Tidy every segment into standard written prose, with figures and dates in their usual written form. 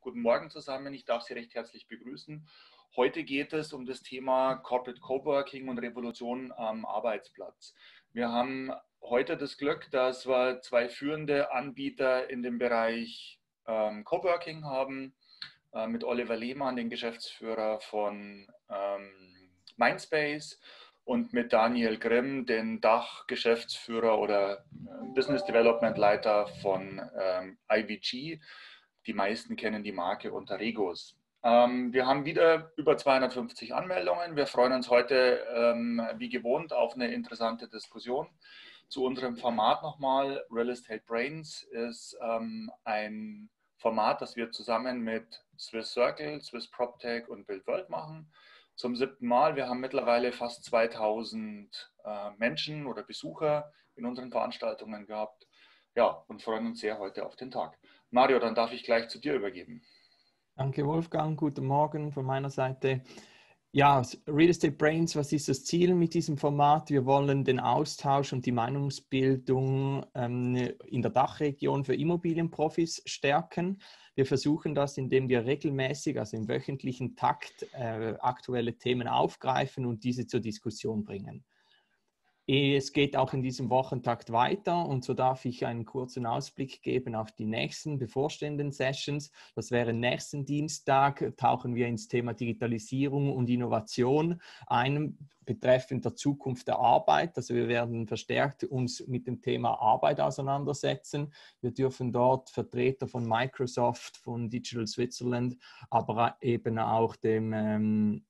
Guten Morgen zusammen, ich darf Sie recht herzlich begrüßen. Heute geht es um das Thema Corporate Coworking und Revolution am Arbeitsplatz. Wir haben heute das Glück, dass wir zwei führende Anbieter in dem Bereich Coworking haben, mit Oliver Lehmann, den Geschäftsführer von Mindspace, und mit Daniel Grimm, den Dachgeschäftsführer oder Business Development Leiter von IVG. Die meisten kennen die Marke unter Regos. Wir haben wieder über 250 Anmeldungen. Wir freuen uns heute wie gewohnt auf eine interessante Diskussion. Zu unserem Format nochmal. Real Estate Brains ist ein Format, das wir zusammen mit Swiss Circle, Swiss PropTech und Build World machen. Zum 7. Mal. Wir haben mittlerweile fast 2000 Menschen oder Besucher in unseren Veranstaltungen gehabt. Ja, und freuen uns sehr heute auf den Tag. Mario, dann darf ich gleich zu dir übergeben. Danke, Wolfgang. Guten Morgen von meiner Seite. Ja, Real Estate Brains, was ist das Ziel mit diesem Format? Wir wollen den Austausch und die Meinungsbildung in der Dachregion für Immobilienprofis stärken. Wir versuchen das, indem wir regelmäßig, also im wöchentlichen Takt, aktuelle Themen aufgreifen und diese zur Diskussion bringen. Es geht auch in diesem Wochentakt weiter und so darf ich einen kurzen Ausblick geben auf die nächsten bevorstehenden Sessions. Das wäre nächsten Dienstag, tauchen wir ins Thema Digitalisierung und Innovation ein, betreffend der Zukunft der Arbeit. Also wir werden verstärkt uns mit dem Thema Arbeit auseinandersetzen. Wir dürfen dort Vertreter von Microsoft, von Digital Switzerland, aber eben auch dem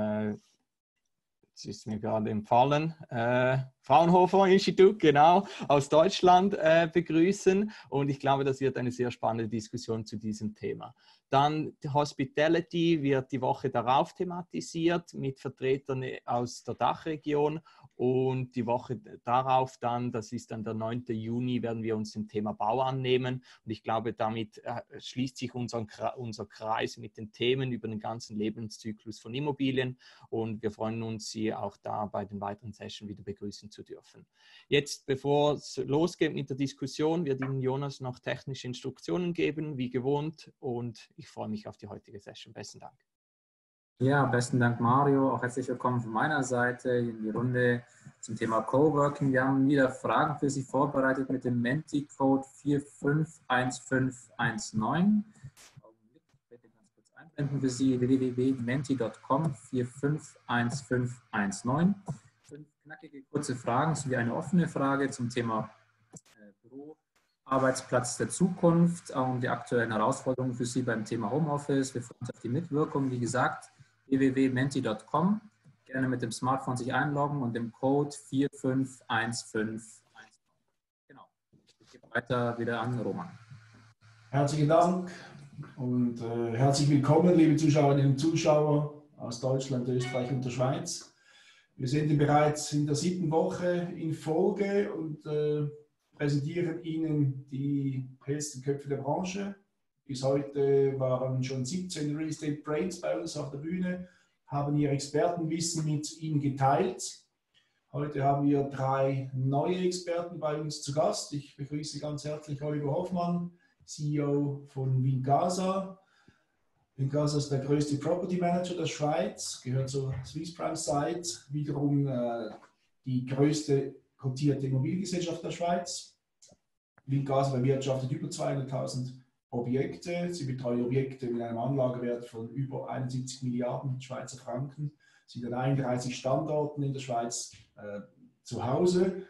es ist mir gerade empfallen, Fraunhofer-Institut, genau, aus Deutschland begrüßen. Und ich glaube, das wird eine sehr spannende Diskussion zu diesem Thema. Dann Hospitality wird die Woche darauf thematisiert mit Vertretern aus der Dachregion. Und die Woche darauf dann, das ist dann der 9. Juni, werden wir uns dem Thema Bau annehmen. Und ich glaube, damit schließt sich unser Kreis mit den Themen über den ganzen Lebenszyklus von Immobilien. Und wir freuen uns, Sie auch da bei den weiteren Sessions wieder begrüßen zu dürfen. Jetzt, bevor es losgeht mit der Diskussion, wird Ihnen Jonas noch technische Instruktionen geben, wie gewohnt. Und ich freue mich auf die heutige Session. Besten Dank. Ja, besten Dank, Mario. Auch herzlich willkommen von meiner Seite in die Runde zum Thema Coworking. Wir haben wieder Fragen für Sie vorbereitet mit dem Menti-Code 451519. Ich werde ganz kurz einblenden für Sie, www.menti.com 451519. 5 knackige, kurze Fragen sowie eine offene Frage zum Thema Büro. Arbeitsplatz der Zukunft und die aktuellen Herausforderungen für Sie beim Thema Homeoffice. Wir freuen uns auf die Mitwirkung. Wie gesagt, www.menti.com. Gerne mit dem Smartphone sich einloggen und dem Code 451519. Genau. Ich gebe weiter wieder an Roman. Herzlichen Dank und herzlich willkommen, liebe Zuschauerinnen und Zuschauer aus Deutschland, Österreich und der Schweiz. Wir sind bereits in der 7. Woche in Folge und präsentieren Ihnen die hellsten Köpfe der Branche. Bis heute waren schon 17 Real Estate Brains bei uns auf der Bühne, haben ihr Expertenwissen mit Ihnen geteilt. Heute haben wir 3 neue Experten bei uns zu Gast. Ich begrüße ganz herzlich Oliver Hoffmann, CEO von Wincasa. Wincasa ist der größte Property Manager der Schweiz, gehört zur Swiss Prime Site, wiederum die größte kotierte Immobiliengesellschaft der Schweiz. Wincasa bewirtschaftet über 200.000 Objekte. Sie betreuen Objekte mit einem Anlagewert von über 71 Milliarden Schweizer Franken. Sie sind an 31 Standorten in der Schweiz zu Hause.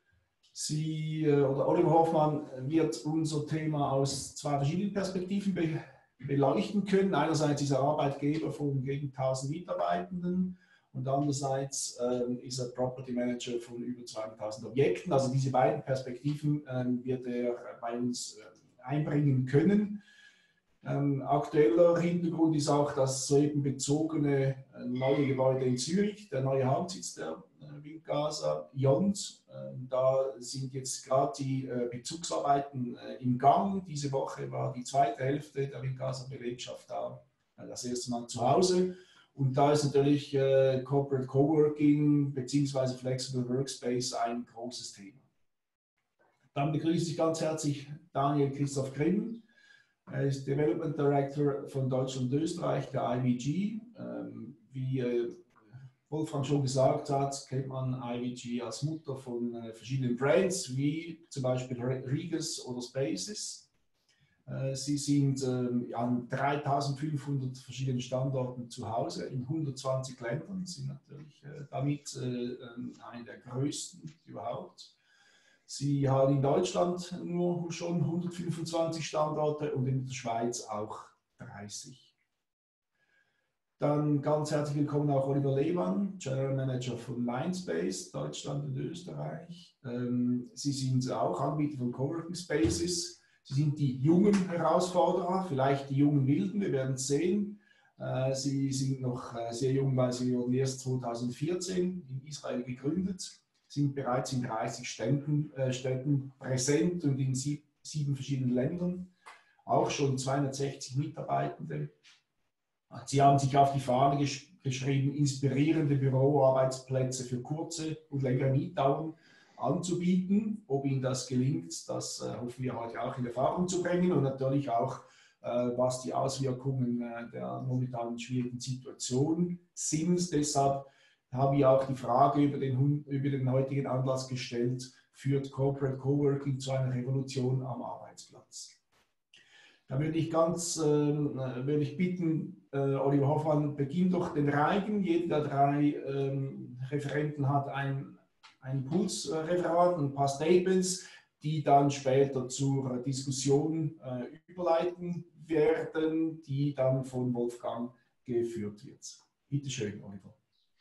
Oliver Hoffmann wird unser Thema aus 2 verschiedenen Perspektiven beleuchten können. Einerseits ist er Arbeitgeber von gegen 1000 Mitarbeitenden. Und andererseits ist er Property Manager von über 200.000 Objekten. Also diese beiden Perspektiven wird er bei uns einbringen können. Aktueller Hintergrund ist auch das soeben bezogene neue Gebäude in Zürich, der neue Hauptsitz der Wincasa, Jons. Da sind jetzt gerade die Bezugsarbeiten im Gang. Diese Woche war die zweite Hälfte der Wincasa-Belegschaft da, das erste Mal zu Hause. Und da ist natürlich Corporate Coworking bzw. Flexible Workspace ein großes Thema. Dann begrüße ich ganz herzlich Daniel Christoph Grimm. Er ist Development Director von Deutschland und Österreich, der IVG. Wie Wolfram schon gesagt hat, kennt man IVG als Mutter von verschiedenen Brands, wie zum Beispiel Regus oder Spaces. Sie sind an 3500 verschiedenen Standorten zu Hause in 120 Ländern, sind natürlich damit eine der größten überhaupt. Sie haben in Deutschland nur schon 125 Standorte und in der Schweiz auch 30. Dann ganz herzlich willkommen auch Oliver Lehmann, General Manager von Mindspace, Deutschland und Österreich. Sie sind auch Anbieter von Coworking Spaces. Sie sind die jungen Herausforderer, vielleicht die jungen Wilden, wir werden es sehen. Sie sind noch sehr jung, weil sie wurden erst 2014 in Israel gegründet, sind bereits in 30 Städten präsent und in 7 verschiedenen Ländern, auch schon 260 Mitarbeitende. Sie haben sich auf die Fahne geschrieben, inspirierende Büroarbeitsplätze für kurze und längere Mietdauern anzubieten. Ob Ihnen das gelingt, das hoffen wir heute auch in Erfahrung zu bringen und natürlich auch, was die Auswirkungen der momentanen schwierigen Situation sind. Deshalb habe ich auch die Frage über den heutigen Anlass gestellt, führt Corporate Coworking zu einer Revolution am Arbeitsplatz? Da würde ich bitten, Oliver Hoffmann, beginn doch den Reigen. Jeder der 3 Referenten hat ein Impulsreferat, ein paar Statements, die dann später zur Diskussion überleiten werden, die dann von Wolfgang geführt wird. Bitte schön, Oliver.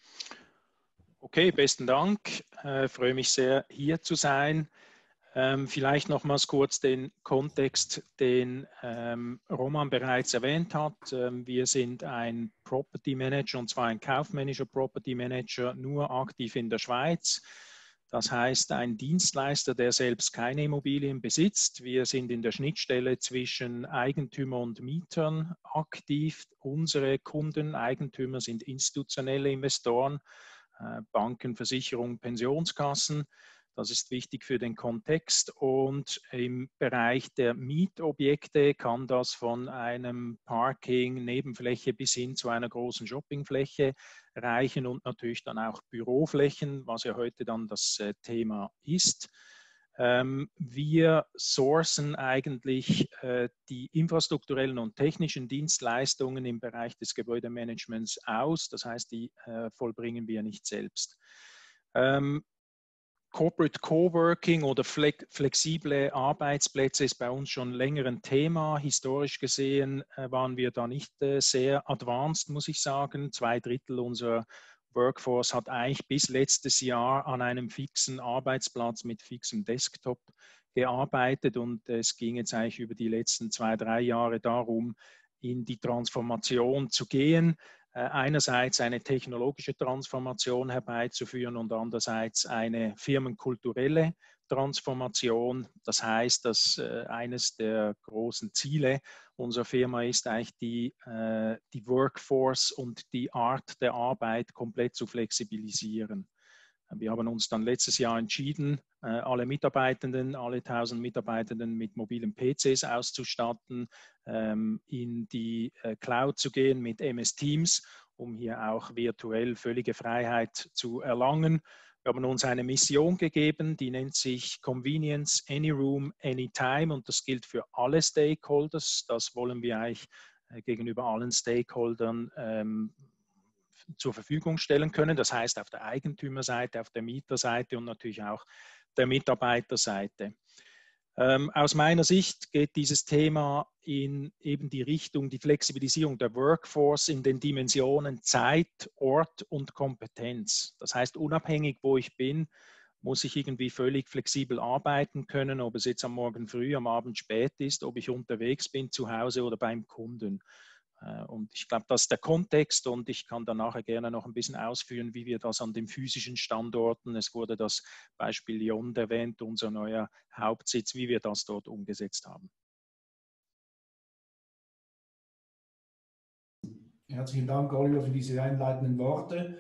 Okay, besten Dank. Freue mich sehr, hier zu sein. Vielleicht nochmals kurz den Kontext, den Roman bereits erwähnt hat. Wir sind ein Property Manager, und zwar ein kaufmännischer Property Manager, nur aktiv in der Schweiz. Das heißt, ein Dienstleister, der selbst keine Immobilien besitzt. Wir sind in der Schnittstelle zwischen Eigentümer und Mietern aktiv. Unsere Kunden, Eigentümer sind institutionelle Investoren, Banken, Versicherungen, Pensionskassen. Das ist wichtig für den Kontext. Und im Bereich der Mietobjekte kann das von einem Parking, Nebenfläche bis hin zu einer großen Shoppingfläche reichen und natürlich dann auch Büroflächen, was ja heute dann das Thema ist. Wir sourcen eigentlich die infrastrukturellen und technischen Dienstleistungen im Bereich des Gebäudemanagements aus. Das heißt, die vollbringen wir nicht selbst. Corporate Coworking oder flexible Arbeitsplätze ist bei uns schon länger ein Thema. Historisch gesehen waren wir da nicht sehr advanced, muss ich sagen. 2/3 unserer Workforce hat eigentlich bis letztes Jahr an einem fixen Arbeitsplatz mit fixem Desktop gearbeitet und es ging jetzt eigentlich über die letzten 2-3 Jahre darum, in die Transformation zu gehen. Einerseits eine technologische Transformation herbeizuführen und andererseits eine firmenkulturelle Transformation. Das heißt, dass eines der großen Ziele unserer Firma ist eigentlich die Workforce und die Art der Arbeit komplett zu flexibilisieren. Wir haben uns dann letztes Jahr entschieden, alle 1000 Mitarbeitenden mit mobilen PCs auszustatten, in die Cloud zu gehen mit MS Teams, um hier auch virtuell völlige Freiheit zu erlangen. Wir haben uns eine Mission gegeben, die nennt sich Convenience, Anyroom, Anytime und das gilt für alle Stakeholders. Das wollen wir eigentlich gegenüber allen Stakeholdern zur Verfügung stellen können. Das heißt auf der Eigentümerseite, auf der Mieterseite und natürlich auch der Mitarbeiterseite. Aus meiner Sicht geht dieses Thema in eben die Richtung, die Flexibilisierung der Workforce in den Dimensionen Zeit, Ort und Kompetenz. Das heißt, unabhängig wo ich bin, muss ich irgendwie völlig flexibel arbeiten können, ob es jetzt am Morgen früh, am Abend spät ist, ob ich unterwegs bin, zu Hause oder beim Kunden. Und ich glaube, das ist der Kontext und ich kann dann nachher gerne noch ein bisschen ausführen, wie wir das an den physischen Standorten, es wurde das Beispiel Yond erwähnt, unser neuer Hauptsitz, wie wir das dort umgesetzt haben. Herzlichen Dank, Oliver, für diese einleitenden Worte.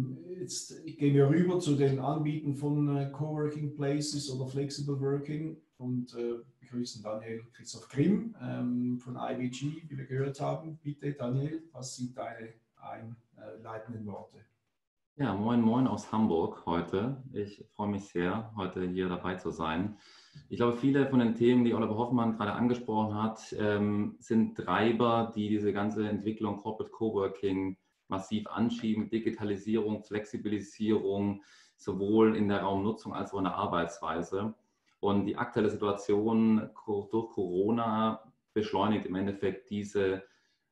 Jetzt gehen wir rüber zu den Anbieten von Coworking Places oder Flexible Working. und begrüßen Daniel Christoph Grimm von IWG, wie wir gehört haben. Bitte, Daniel, was sind deine einleitenden Worte? Ja, moin moin aus Hamburg heute. Ich freue mich sehr, heute hier dabei zu sein. Ich glaube, viele von den Themen, die Oliver Hoffmann gerade angesprochen hat, sind Treiber, die diese ganze Entwicklung Corporate Coworking massiv anschieben. Digitalisierung, Flexibilisierung, sowohl in der Raumnutzung als auch in der Arbeitsweise. Und die aktuelle Situation durch Corona beschleunigt im Endeffekt diesen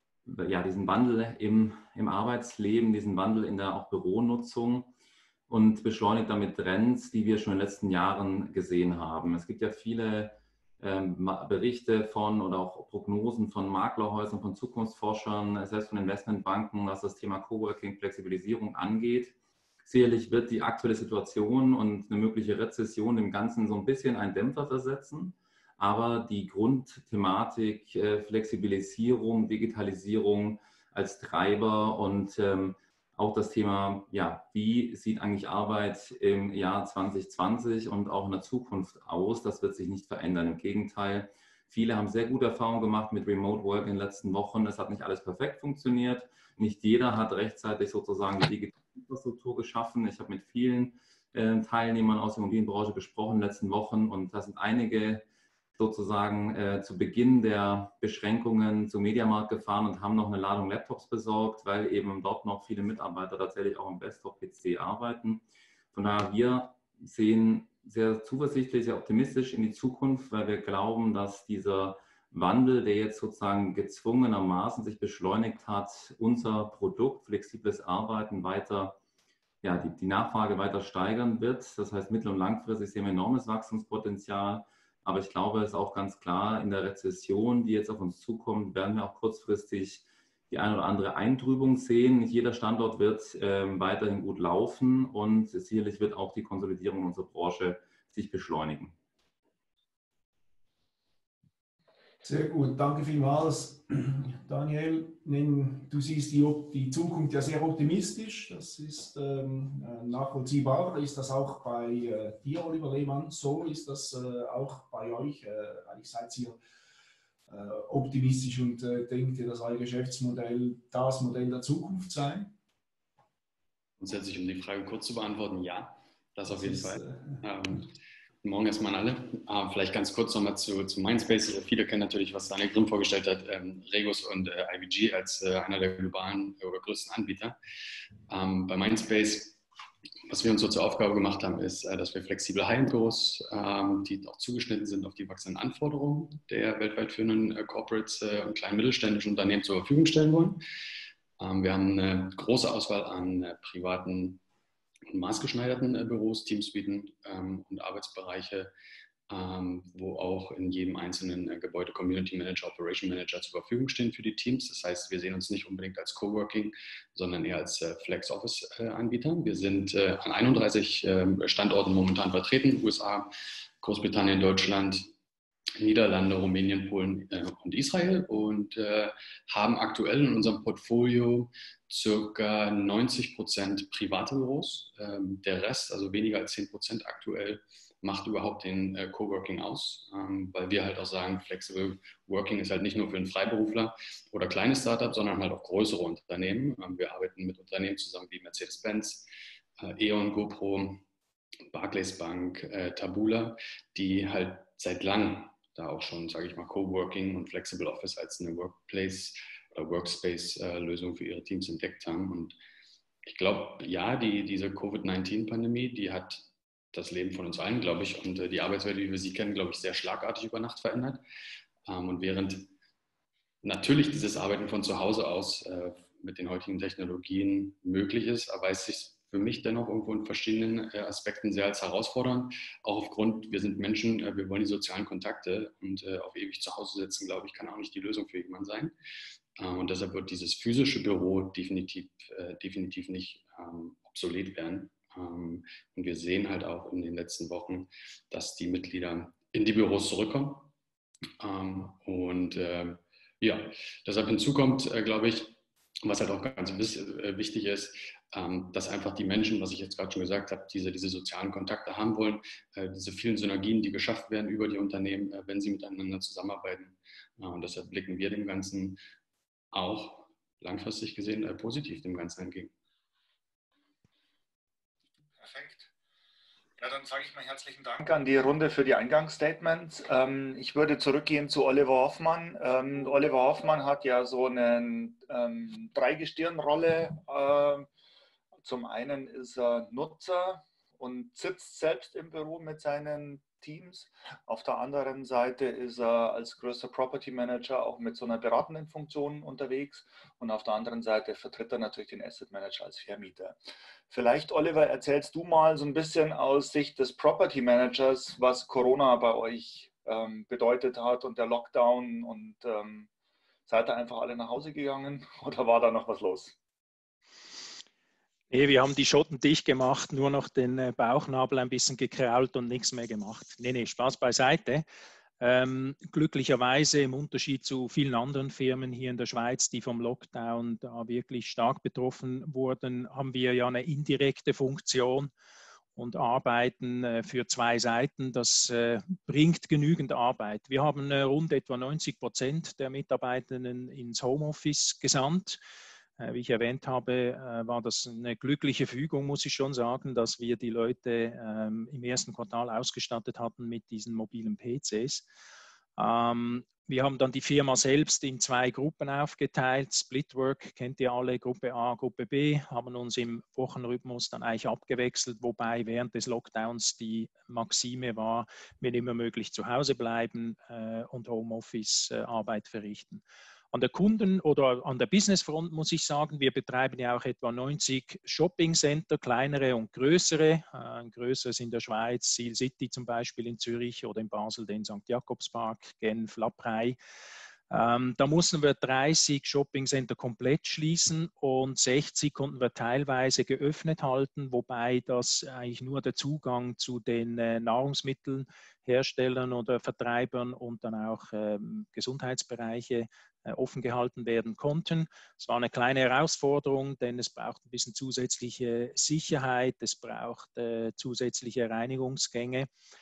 Wandel im Arbeitsleben, diesen Wandel in der auch Büronutzung und beschleunigt damit Trends, die wir schon in den letzten Jahren gesehen haben. Es gibt ja viele Berichte von oder auch Prognosen von Maklerhäusern, von Zukunftsforschern, selbst von Investmentbanken, was das Thema Coworking, Flexibilisierung angeht. Sicherlich wird die aktuelle Situation und eine mögliche Rezession dem Ganzen so ein bisschen einen Dämpfer versetzen. Aber die Grundthematik Flexibilisierung, Digitalisierung als Treiber und auch das Thema, ja, wie sieht eigentlich Arbeit im Jahr 2020 und auch in der Zukunft aus, das wird sich nicht verändern. Im Gegenteil, viele haben sehr gute Erfahrungen gemacht mit Remote Work in den letzten Wochen. Es hat nicht alles perfekt funktioniert. Nicht jeder hat rechtzeitig sozusagen die digitale Infrastruktur geschaffen. Ich habe mit vielen Teilnehmern aus der Immobilienbranche gesprochen in den letzten Wochen und da sind einige sozusagen zu Beginn der Beschränkungen zum Mediamarkt gefahren und haben noch eine Ladung Laptops besorgt, weil eben dort noch viele Mitarbeiter tatsächlich auch am Desktop-PC arbeiten. Von daher, wir sehen sehr zuversichtlich, sehr optimistisch in die Zukunft, weil wir glauben, dass dieser Wandel, der jetzt sozusagen gezwungenermaßen sich beschleunigt hat, unser Produkt, flexibles Arbeiten weiter, ja, die Nachfrage weiter steigern wird. Das heißt, mittel- und langfristig sehen wir enormes Wachstumspotenzial. Aber ich glaube, es ist auch ganz klar, in der Rezession, die jetzt auf uns zukommt, werden wir auch kurzfristig die eine oder andere Eintrübung sehen. Nicht jeder Standort wird weiterhin gut laufen und sicherlich wird auch die Konsolidierung unserer Branche sich beschleunigen. Sehr gut, danke vielmals. Daniel, du siehst die Zukunft ja sehr optimistisch, das ist nachvollziehbar. Ist das auch bei dir, Oliver Lehmann, so? Ist das auch bei euch? Eigentlich seid ihr optimistisch und denkt ihr, dass euer Geschäftsmodell das Modell der Zukunft sei? Grundsätzlich, um die Frage kurz zu beantworten, ja, das auf jeden Fall. Guten Morgen erstmal an alle. Vielleicht ganz kurz nochmal zu Mindspace. Viele kennen natürlich, was Daniel Grimm vorgestellt hat, Regus und IWG als einer der globalen oder größten Anbieter. Bei Mindspace, was wir uns so zur Aufgabe gemacht haben, ist, dass wir flexible High-End-Büros, die auch zugeschnitten sind auf die wachsenden Anforderungen der weltweit führenden Corporates und kleinen mittelständischen Unternehmen zur Verfügung stellen wollen. Wir haben eine große Auswahl an privaten und maßgeschneiderten Büros, Teamsuiten und Arbeitsbereiche, wo auch in jedem einzelnen Gebäude Community Manager, Operation Manager zur Verfügung stehen für die Teams. Das heißt, wir sehen uns nicht unbedingt als Coworking, sondern eher als Flex-Office-Anbieter. Wir sind an 31 Standorten momentan vertreten, USA, Großbritannien, Deutschland, Niederlande, Rumänien, Polen und Israel und haben aktuell in unserem Portfolio ca. 90% private Büros. Der Rest, also weniger als 10% aktuell, macht überhaupt den Coworking aus, weil wir halt auch sagen, Flexible Working ist halt nicht nur für einen Freiberufler oder kleine Startups, sondern halt auch größere Unternehmen. Wir arbeiten mit Unternehmen zusammen wie Mercedes-Benz, E.ON, GoPro, Barclays Bank, Taboola, die halt seit langem da auch schon, sage ich mal, Coworking und Flexible Office als eine Workplace- oder Workspace-Lösung für ihre Teams entdeckt haben. Und ich glaube, ja, diese Covid-19-Pandemie, die hat das Leben von uns allen, glaube ich, und die Arbeitswelt, wie wir sie kennen, glaube ich, sehr schlagartig über Nacht verändert. Und während natürlich dieses Arbeiten von zu Hause aus mit den heutigen Technologien möglich ist, erweist sich für mich dennoch irgendwo in verschiedenen Aspekten sehr als herausfordernd. Auch aufgrund, wir sind Menschen, wir wollen die sozialen Kontakte und auf ewig zu Hause sitzen, glaube ich, kann auch nicht die Lösung für jemanden sein. Und deshalb wird dieses physische Büro definitiv nicht obsolet werden. Und wir sehen halt auch in den letzten Wochen, dass die Mitglieder in die Büros zurückkommen. Ja, deshalb hinzu kommt, glaube ich, Und was halt auch ganz wichtig ist, dass einfach die Menschen, was ich jetzt gerade schon gesagt habe, diese sozialen Kontakte haben wollen, diese vielen Synergien, die geschafft werden über die Unternehmen, wenn sie miteinander zusammenarbeiten. Und deshalb blicken wir dem Ganzen auch langfristig gesehen positiv dem Ganzen entgegen. Perfekt. Ja, dann sage ich mal herzlichen Dank an die Runde für die Eingangsstatements. Ich würde zurückgehen zu Oliver Hoffmann. Oliver Hoffmann hat ja so eine Dreigestirnrolle. Zum einen ist er Nutzer und sitzt selbst im Büro mit seinen Teams. Auf der anderen Seite ist er als größter Property Manager auch mit so einer beratenden Funktion unterwegs. Und auf der anderen Seite vertritt er natürlich den Asset Manager als Vermieter. Vielleicht, Oliver, erzählst du mal so ein bisschen aus Sicht des Property Managers, was Corona bei euch bedeutet hat und der Lockdown, und seid ihr einfach alle nach Hause gegangen oder war da noch was los? Nee, wir haben die Schotten dicht gemacht, nur noch den Bauchnabel ein bisschen gekrault und nichts mehr gemacht. Nee, Spaß beiseite. Glücklicherweise im Unterschied zu vielen anderen Firmen hier in der Schweiz, die vom Lockdown da wirklich stark betroffen wurden, haben wir ja eine indirekte Funktion und arbeiten für zwei Seiten. Das bringt genügend Arbeit. Wir haben rund etwa 90% der Mitarbeitenden ins Homeoffice gesandt. Wie ich erwähnt habe, war das eine glückliche Fügung, muss ich schon sagen, dass wir die Leute im ersten Quartal ausgestattet hatten mit diesen mobilen PCs. Wir haben dann die Firma selbst in zwei Gruppen aufgeteilt. Splitwork kennt ihr alle, Gruppe A, Gruppe B, haben uns im Wochenrhythmus dann eigentlich abgewechselt, wobei während des Lockdowns die Maxime war, wenn immer möglich zu Hause bleiben und Homeoffice-Arbeit verrichten. An der Kunden- oder an der Businessfront muss ich sagen, wir betreiben ja auch etwa 90 Shopping-Center, kleinere und größere. Ein größeres in der Schweiz, Seal City zum Beispiel in Zürich oder in Basel den St. Jakobspark, Genf, La Praille. Da mussten wir 30 Shopping-Center komplett schließen und 60 konnten wir teilweise geöffnet halten, wobei das eigentlich nur der Zugang zu den Nahrungsmittelherstellern oder Vertreibern und dann auch Gesundheitsbereiche offen gehalten werden konnten. Es war eine kleine Herausforderung, denn es braucht ein bisschen zusätzliche Sicherheit, es braucht zusätzliche Reinigungsgänge.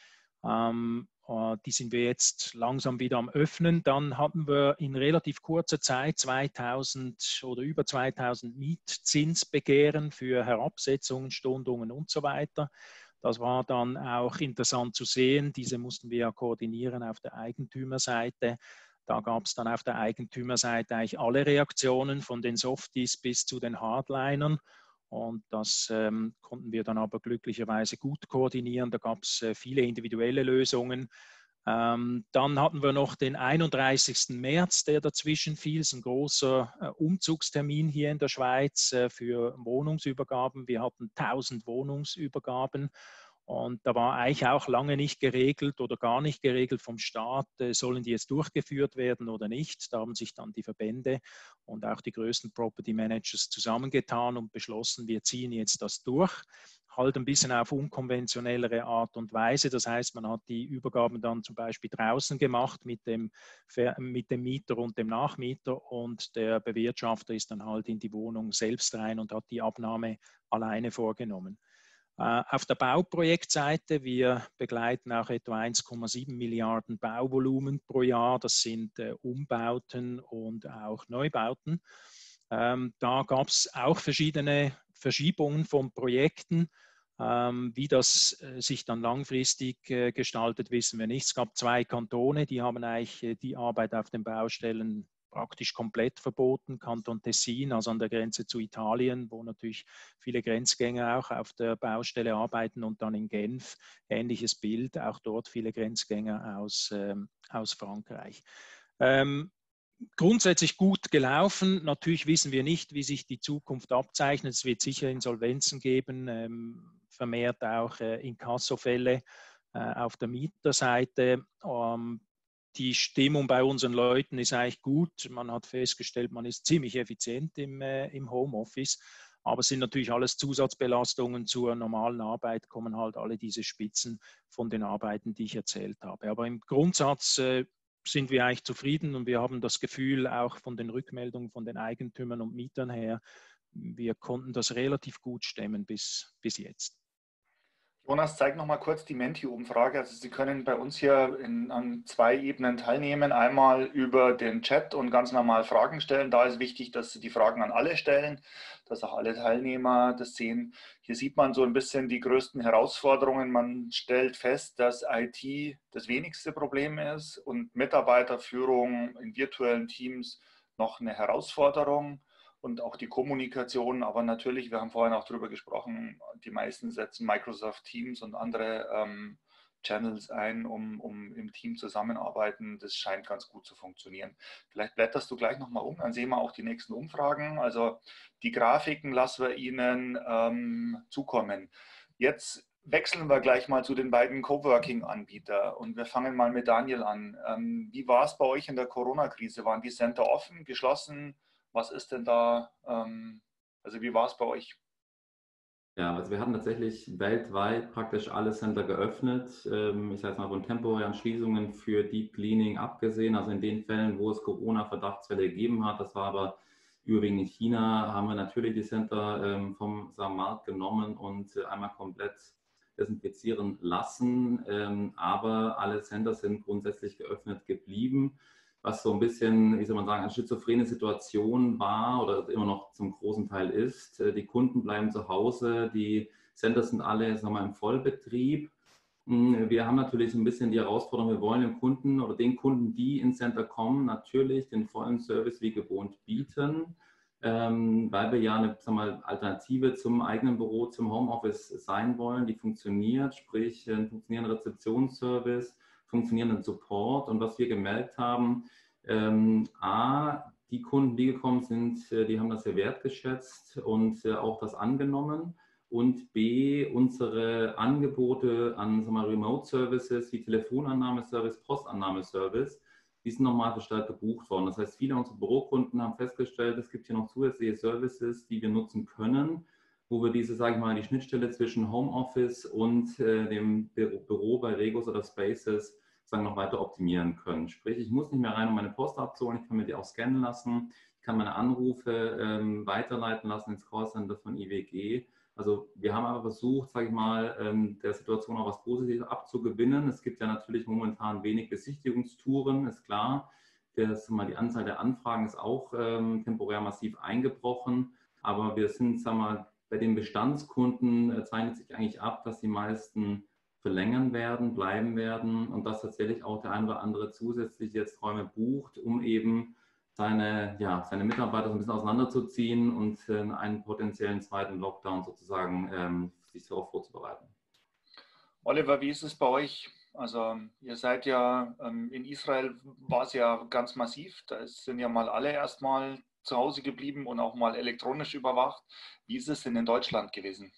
Die sind wir jetzt langsam wieder am Öffnen. Dann hatten wir in relativ kurzer Zeit 2000 oder über 2000 Mietzinsbegehren für Herabsetzungen, Stundungen und so weiter. Das war dann auch interessant zu sehen. Diese mussten wir ja koordinieren auf der Eigentümerseite. Da gab es dann auf der Eigentümerseite eigentlich alle Reaktionen, von den Softies bis zu den Hardlinern. Und das konnten wir dann aber glücklicherweise gut koordinieren. Da gab es viele individuelle Lösungen. Dann hatten wir noch den 31. März, der dazwischen fiel. Es ist ein großer Umzugstermin hier in der Schweiz für Wohnungsübergaben. Wir hatten 1000 Wohnungsübergaben. Und da war eigentlich auch lange nicht geregelt oder gar nicht geregelt vom Staat, sollen die jetzt durchgeführt werden oder nicht. Da haben sich dann die Verbände und auch die größten Property Managers zusammengetan und beschlossen, wir ziehen jetzt das durch. Halt ein bisschen auf unkonventionellere Art und Weise. Das heißt, man hat die Übergaben dann zum Beispiel draußen gemacht mit dem Mieter und dem Nachmieter und der Bewirtschafter ist dann halt in die Wohnung selbst rein und hat die Abnahme alleine vorgenommen. Auf der Bauprojektseite, wir begleiten auch etwa 1,7 Milliarden Bauvolumen pro Jahr. Das sind Umbauten und auch Neubauten. Da gab es auch verschiedene Verschiebungen von Projekten. Wie das sich dann langfristig gestaltet, wissen wir nicht. Es gab zwei Kantone, die haben eigentlich die Arbeit auf den Baustellen praktisch komplett verboten. Kanton Tessin, also an der Grenze zu Italien, wo natürlich viele Grenzgänger auch auf der Baustelle arbeiten, und dann in Genf, ähnliches Bild, auch dort viele Grenzgänger aus Frankreich. Grundsätzlich gut gelaufen. Natürlich wissen wir nicht, wie sich die Zukunft abzeichnet. Es wird sicher Insolvenzen geben, vermehrt auch Inkassofälle auf der Mieterseite. Die Stimmung bei unseren Leuten ist eigentlich gut. Man hat festgestellt, man ist ziemlich effizient im Homeoffice. Aber es sind natürlich alles Zusatzbelastungen zur normalen Arbeit, kommen halt alle diese Spitzen von den Arbeiten, die ich erzählt habe. Aber im Grundsatz sind wir eigentlich zufrieden und wir haben das Gefühl, auch von den Rückmeldungen von den Eigentümern und Mietern her, wir konnten das relativ gut stemmen bis jetzt. Jonas, zeig noch mal kurz die Menti-Umfrage. Also Sie können bei uns hier an 2 Ebenen teilnehmen. Einmal über den Chat und ganz normal Fragen stellen. Da ist wichtig, dass Sie die Fragen an alle stellen, dass auch alle Teilnehmer das sehen. Hier sieht man so ein bisschen die größten Herausforderungen. Man stellt fest, dass IT das wenigste Problem ist und Mitarbeiterführung in virtuellen Teams noch eine Herausforderung. Und auch die Kommunikation, aber natürlich, wir haben vorhin auch darüber gesprochen, die meisten setzen Microsoft Teams und andere Channels ein, um im Team zusammenarbeiten. Das scheint ganz gut zu funktionieren. Vielleicht blätterst du gleich nochmal um, dann sehen wir auch die nächsten Umfragen. Also die Grafiken lassen wir Ihnen zukommen. Jetzt wechseln wir gleich mal zu den beiden Coworking-Anbietern und wir fangen mal mit Daniel an. Wie war es bei euch in der Corona-Krise? Waren die Center offen, geschlossen? Was ist denn da, also wie war es bei euch? Ja, also wir hatten tatsächlich weltweit praktisch alle Center geöffnet. Ich sage jetzt mal von temporären Schließungen für Deep Cleaning abgesehen. Also in den Fällen, wo es Corona-Verdachtsfälle gegeben hat, das war aber überwiegend in China, haben wir natürlich die Center vom Markt genommen und einmal komplett desinfizieren lassen. Aber alle Center sind grundsätzlich geöffnet geblieben. Was so ein bisschen, wie soll man sagen, eine schizophrene Situation war oder immer noch zum großen Teil ist. Die Kunden bleiben zu Hause, die Centers sind alle, sagen wir mal, im Vollbetrieb. Wir haben natürlich so ein bisschen die Herausforderung, wir wollen dem Kunden oder den Kunden, die ins Center kommen, natürlich den vollen Service wie gewohnt bieten, weil wir ja eine, sagen wir mal, Alternative zum eigenen Büro, zum Homeoffice sein wollen, die funktioniert, sprich einen funktionierenden Rezeptionsservice, funktionierenden Support. Und was wir gemerkt haben, die Kunden, die gekommen sind, die haben das sehr wertgeschätzt und auch das angenommen. Und B, unsere Angebote an Remote Services wie Telefonannahmeservice, Postannahmeservice, die sind nochmal verstärkt gebucht worden. Das heißt, viele unserer Bürokunden haben festgestellt, es gibt hier noch zusätzliche Services, die wir nutzen können, wo wir diese, sage ich mal, die Schnittstelle zwischen Homeoffice und dem Büro bei Regos oder Spaces noch weiter optimieren können. Sprich, ich muss nicht mehr rein, um meine Post abzuholen, ich kann mir die auch scannen lassen, ich kann meine Anrufe weiterleiten lassen ins Callcenter von IWG. Also wir haben aber versucht, sage ich mal, der Situation auch was Positives abzugewinnen. Es gibt ja natürlich momentan wenig Besichtigungstouren, ist klar. Die Anzahl der Anfragen ist auch temporär massiv eingebrochen, aber wir sind, sagen wir mal, bei den Bestandskunden zeichnet sich eigentlich ab, dass die meisten verlängern werden, bleiben werden und dass tatsächlich auch der ein oder andere zusätzlich jetzt Räume bucht, um eben seine Mitarbeiter so ein bisschen auseinanderzuziehen und einen potenziellen zweiten Lockdown sozusagen sich darauf vorzubereiten. Oliver, wie ist es bei euch? Also ihr seid ja, in Israel war es ja ganz massiv, da sind ja mal alle erstmal zu Hause geblieben und auch mal elektronisch überwacht. Wie ist es denn in Deutschland gewesen?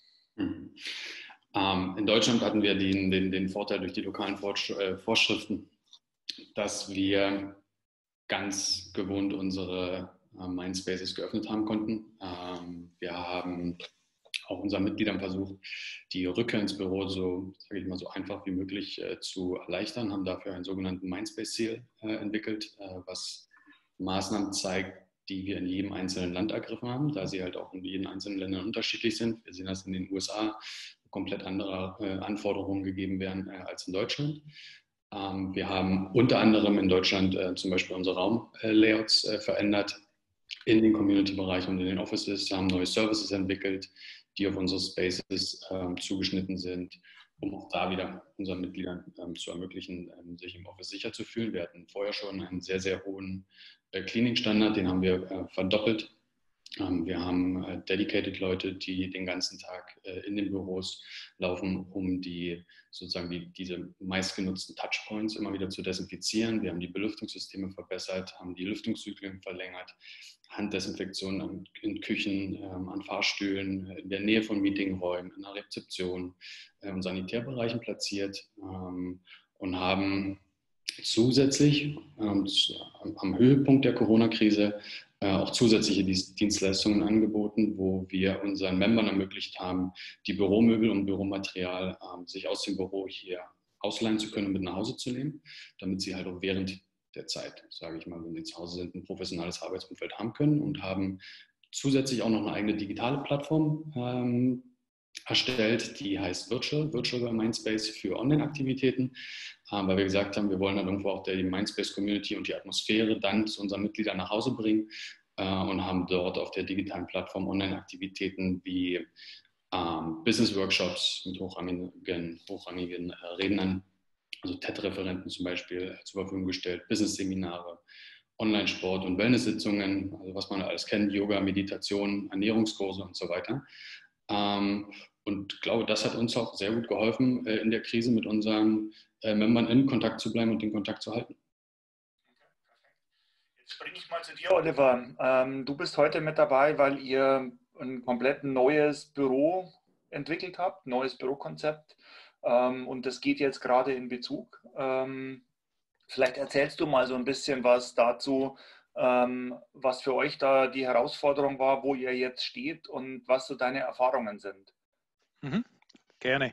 In Deutschland hatten wir den Vorteil durch die lokalen Vorschriften, dass wir ganz gewohnt unsere Mindspaces geöffnet haben konnten. Wir haben auch unseren Mitgliedern versucht, die Rückkehr ins Büro so, sage ich mal, so einfach wie möglich zu erleichtern, haben dafür einen sogenannten Mindspace-Ziel entwickelt, was Maßnahmen zeigt, die wir in jedem einzelnen Land ergriffen haben, da sie halt auch in jedem einzelnen Ländern unterschiedlich sind. Wir sehen das in den USA, komplett andere Anforderungen gegeben werden als in Deutschland. Wir haben unter anderem in Deutschland zum Beispiel unsere Raumlayouts verändert in den Community-Bereichen und in den Offices, haben neue Services entwickelt, die auf unsere Spaces zugeschnitten sind, um auch da wieder unseren Mitgliedern zu ermöglichen, sich im Office sicher zu fühlen. Wir hatten vorher schon einen sehr, sehr hohen Cleaning-Standard, den haben wir verdoppelt. Wir haben dedicated Leute, die den ganzen Tag in den Büros laufen, um diese meistgenutzten Touchpoints immer wieder zu desinfizieren. Wir haben die Belüftungssysteme verbessert, haben die Lüftungszyklen verlängert, Handdesinfektion in Küchen, an Fahrstühlen, in der Nähe von Meetingräumen, in der Rezeption und Sanitärbereichen platziert und haben zusätzlich am Höhepunkt der Corona-Krise auch zusätzliche Dienstleistungen angeboten, wo wir unseren Membern ermöglicht haben, die Büromöbel und Büromaterial sich aus dem Büro hier ausleihen zu können und mit nach Hause zu nehmen, damit sie halt auch während der Zeit, sage ich mal, wenn sie zu Hause sind, ein professionelles Arbeitsumfeld haben können und haben zusätzlich auch noch eine eigene digitale Plattform erstellt, die heißt Virtual Mindspace für Online-Aktivitäten, weil wir gesagt haben, wir wollen dann irgendwo auch die Mindspace-Community und die Atmosphäre dann zu unseren Mitgliedern nach Hause bringen und haben dort auf der digitalen Plattform Online-Aktivitäten wie Business-Workshops mit hochrangigen Rednern, also TED-Referenten zum Beispiel, zur Verfügung gestellt, Business-Seminare, Online-Sport- und Wellness-Sitzungen, also was man alles kennt, Yoga, Meditation, Ernährungskurse und so weiter. Und ich glaube, das hat uns auch sehr gut geholfen, in der Krise mit unseren Membern in Kontakt zu bleiben und den Kontakt zu halten. Jetzt springe ich mal zu dir, Oliver. Du bist heute mit dabei, weil ihr ein komplett neues Büro entwickelt habt, neues Bürokonzept. Und das geht jetzt gerade in Bezug. Vielleicht erzählst du mal so ein bisschen was dazu, was für euch da die Herausforderung war, wo ihr jetzt steht und was so deine Erfahrungen sind. Gerne.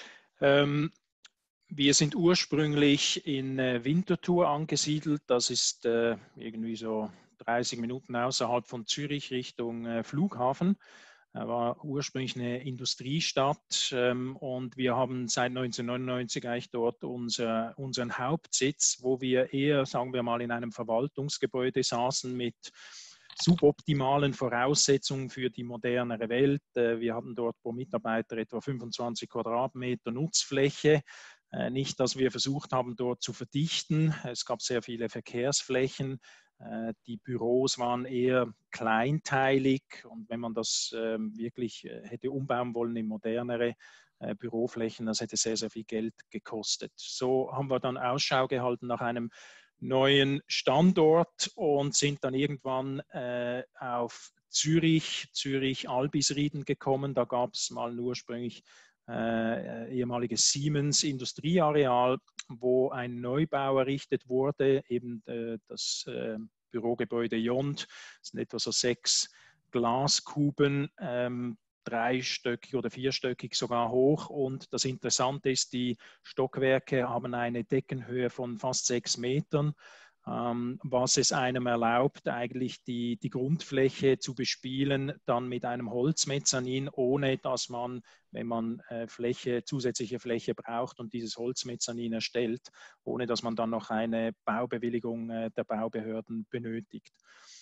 Wir sind ursprünglich in Winterthur angesiedelt. Das ist irgendwie so 30 Minuten außerhalb von Zürich Richtung Flughafen. War ursprünglich eine Industriestadt und wir haben seit 1999 eigentlich dort unseren Hauptsitz, wo wir eher, sagen wir mal, in einem Verwaltungsgebäude saßen mit suboptimalen Voraussetzungen für die modernere Welt. Wir hatten dort pro Mitarbeiter etwa 25 Quadratmeter Nutzfläche. Nicht, dass wir versucht haben, dort zu verdichten. Es gab sehr viele Verkehrsflächen. Die Büros waren eher kleinteilig und wenn man das wirklich hätte umbauen wollen in modernere Büroflächen, das hätte sehr, sehr viel Geld gekostet. So haben wir dann Ausschau gehalten nach einem neuen Standort und sind dann irgendwann auf Zürich-Albisrieden gekommen. Da gab es mal ursprünglich ehemaliges Siemens Industrieareal, wo ein Neubau errichtet wurde, eben das Bürogebäude Jond. Das sind etwa so 6 Glaskuben, dreistöckig oder vierstöckig sogar hoch. Und das Interessante ist, die Stockwerke haben eine Deckenhöhe von fast 6 Metern. Was es einem erlaubt, eigentlich die Grundfläche zu bespielen, dann mit einem Holzmezzanin, ohne dass man, wenn man zusätzliche Fläche braucht und dieses Holzmezzanin erstellt, ohne dass man dann noch eine Baubewilligung der Baubehörden benötigt.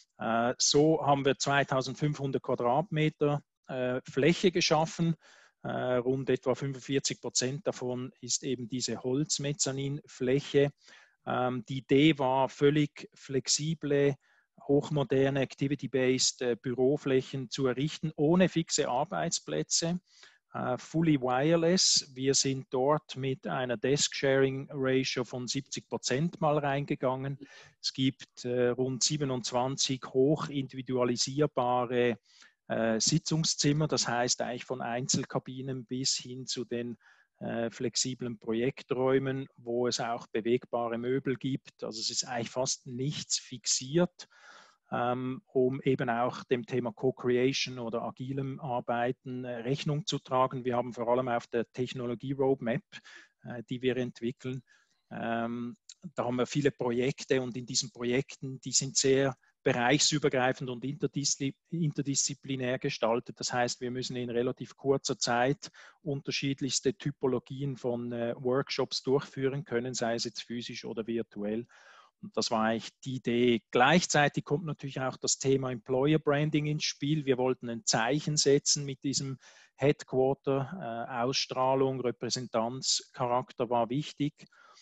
So haben wir 2500 Quadratmeter Fläche geschaffen. Rund etwa 45% davon ist eben diese Holzmezzaninfläche. Die Idee war, völlig flexible, hochmoderne, activity-based Büroflächen zu errichten, ohne fixe Arbeitsplätze, fully wireless. Wir sind dort mit einer Desk-Sharing-Ratio von 70% mal reingegangen. Es gibt rund 27 hoch individualisierbare Sitzungszimmer, das heißt eigentlich von Einzelkabinen bis hin zu den flexiblen Projekträumen, wo es auch bewegbare Möbel gibt. Also es ist eigentlich fast nichts fixiert, um eben auch dem Thema Co-Creation oder agilem Arbeiten Rechnung zu tragen. Wir haben vor allem auf der Technologie-Roadmap, die wir entwickeln, da haben wir viele Projekte und in diesen Projekten, die sind sehr bereichsübergreifend und interdisziplinär gestaltet. Das heißt, wir müssen in relativ kurzer Zeit unterschiedlichste Typologien von Workshops durchführen können, sei es jetzt physisch oder virtuell. Und das war eigentlich die Idee. Gleichzeitig kommt natürlich auch das Thema Employer Branding ins Spiel. Wir wollten ein Zeichen setzen mit diesem Headquarter. Ausstrahlung, Repräsentanzcharakter war wichtig.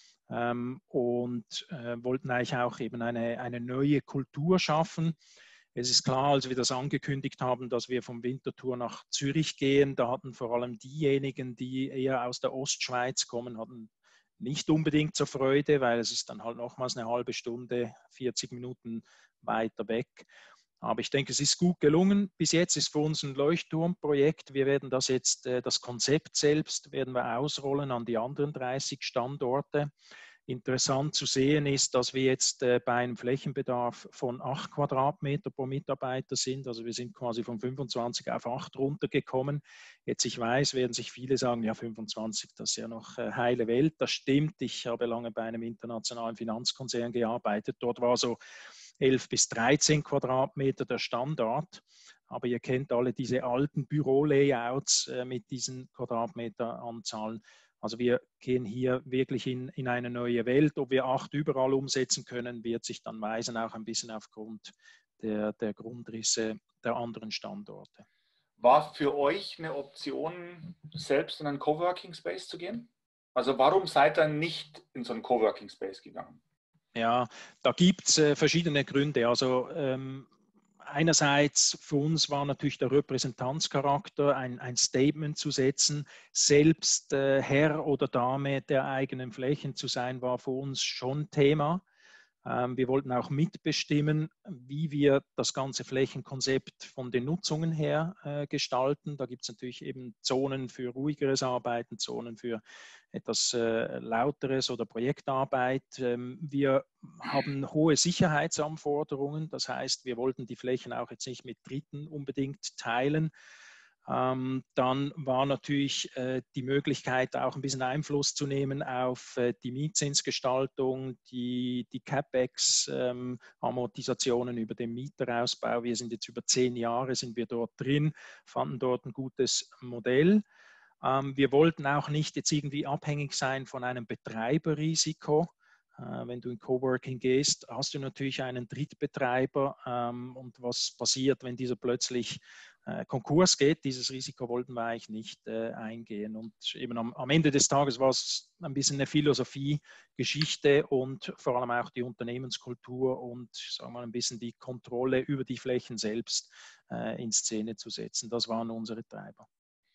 Und wollten eigentlich auch eben eine neue Kultur schaffen. Es ist klar, als wir das angekündigt haben, dass wir vom Winterthur nach Zürich gehen, da hatten vor allem diejenigen, die eher aus der Ostschweiz kommen, hatten nicht unbedingt zur Freude, weil es ist dann halt nochmals eine halbe Stunde, 40 Minuten weiter weg. Aber ich denke, es ist gut gelungen. Bis jetzt ist für uns ein Leuchtturmprojekt. Wir werden das jetzt, das Konzept selbst werden wir ausrollen an die anderen 30 Standorte. Interessant zu sehen ist, dass wir jetzt bei einem Flächenbedarf von 8 Quadratmeter pro Mitarbeiter sind. Also wir sind quasi von 25 auf 8 runtergekommen. Jetzt, ich weiß, werden sich viele sagen, ja 25, das ist ja noch heile Welt. Das stimmt. Ich habe lange bei einem internationalen Finanzkonzern gearbeitet. Dort war so 11 bis 13 Quadratmeter der Standard. Aber ihr kennt alle diese alten Bürolayouts mit diesen Quadratmeteranzahlen. Also wir gehen hier wirklich in eine neue Welt. Ob wir 8 überall umsetzen können, wird sich dann weisen, auch ein bisschen aufgrund der Grundrisse der anderen Standorte. War für euch eine Option, selbst in einen Coworking Space zu gehen? Also warum seid ihr nicht in so einen Coworking Space gegangen? Ja, da gibt es verschiedene Gründe. Also einerseits für uns war natürlich der Repräsentanzcharakter, ein Statement zu setzen, selbst Herr oder Dame der eigenen Flächen zu sein, war für uns schon Thema. Wir wollten auch mitbestimmen, wie wir das ganze Flächenkonzept von den Nutzungen her gestalten. Da gibt es natürlich eben Zonen für ruhigeres Arbeiten, Zonen für etwas lauteres oder Projektarbeit. Wir haben hohe Sicherheitsanforderungen. Das heißt, wir wollten die Flächen auch jetzt nicht mit Dritten unbedingt teilen. Dann war natürlich die Möglichkeit, auch ein bisschen Einfluss zu nehmen auf die Mietzinsgestaltung, die CapEx-Amortisationen über den Mieterausbau. Wir sind jetzt über 10 Jahre sind wir dort drin, fanden dort ein gutes Modell. Wir wollten auch nicht jetzt irgendwie abhängig sein von einem Betreiberrisiko. Wenn du in Coworking gehst, hast du natürlich einen Drittbetreiber und was passiert, wenn dieser plötzlich Konkurs geht? Dieses Risiko wollten wir eigentlich nicht eingehen. Und eben am Ende des Tages war es ein bisschen eine Philosophie-Geschichte und vor allem auch die Unternehmenskultur und sagen wir mal, ein bisschen die Kontrolle über die Flächen selbst in Szene zu setzen. Das waren unsere Treiber.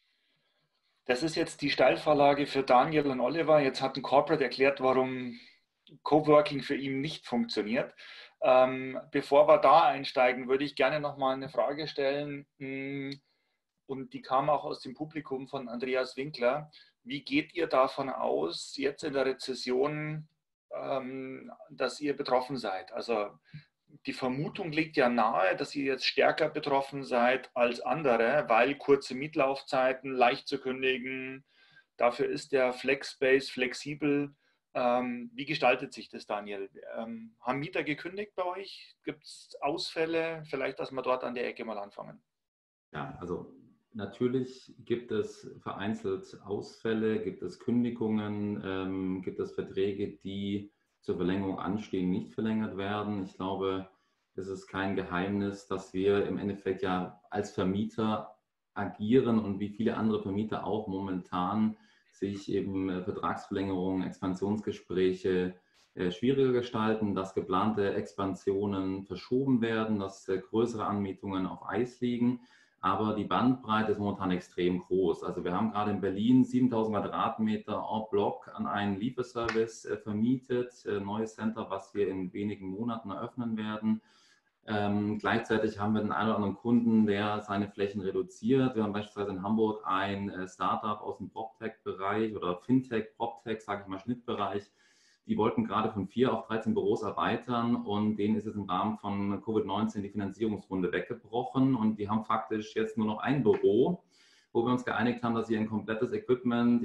Das ist jetzt die Steilvorlage für Daniel und Oliver. Jetzt hat ein Corporate erklärt, warum Coworking für ihn nicht funktioniert. Bevor wir da einsteigen, würde ich gerne nochmal eine Frage stellen und die kam auch aus dem Publikum von Andreas Winkler. Wie geht ihr davon aus, jetzt in der Rezession, dass ihr betroffen seid? Also die Vermutung liegt ja nahe, dass ihr jetzt stärker betroffen seid als andere, weil kurze Mietlaufzeiten, leicht zu kündigen, dafür ist der Flexspace flexibel. Wie gestaltet sich das, Daniel? Haben Mieter gekündigt bei euch? Gibt es Ausfälle? Vielleicht, dass wir dort an der Ecke mal anfangen. Ja, also natürlich gibt es vereinzelt Ausfälle, gibt es Kündigungen, gibt es Verträge, die zur Verlängerung anstehen, nicht verlängert werden. Ich glaube, es ist kein Geheimnis, dass wir im Endeffekt ja als Vermieter agieren und wie viele andere Vermieter auch momentan sich eben Vertragsverlängerungen, Expansionsgespräche schwieriger gestalten, dass geplante Expansionen verschoben werden, dass größere Anmietungen auf Eis liegen. Aber die Bandbreite ist momentan extrem groß. Also wir haben gerade in Berlin 7000 Quadratmeter en bloc an einen Lieferservice vermietet, neues Center, was wir in wenigen Monaten eröffnen werden. Gleichzeitig haben wir den einen oder anderen Kunden, der seine Flächen reduziert. Wir haben beispielsweise in Hamburg ein Startup aus dem PropTech-Bereich oder Fintech, PropTech, sage ich mal, Schnittbereich. Die wollten gerade von 4 auf 13 Büros erweitern und denen ist es im Rahmen von Covid-19 die Finanzierungsrunde weggebrochen und die haben faktisch jetzt nur noch ein Büro, wo wir uns geeinigt haben, dass sie ein komplettes Equipment,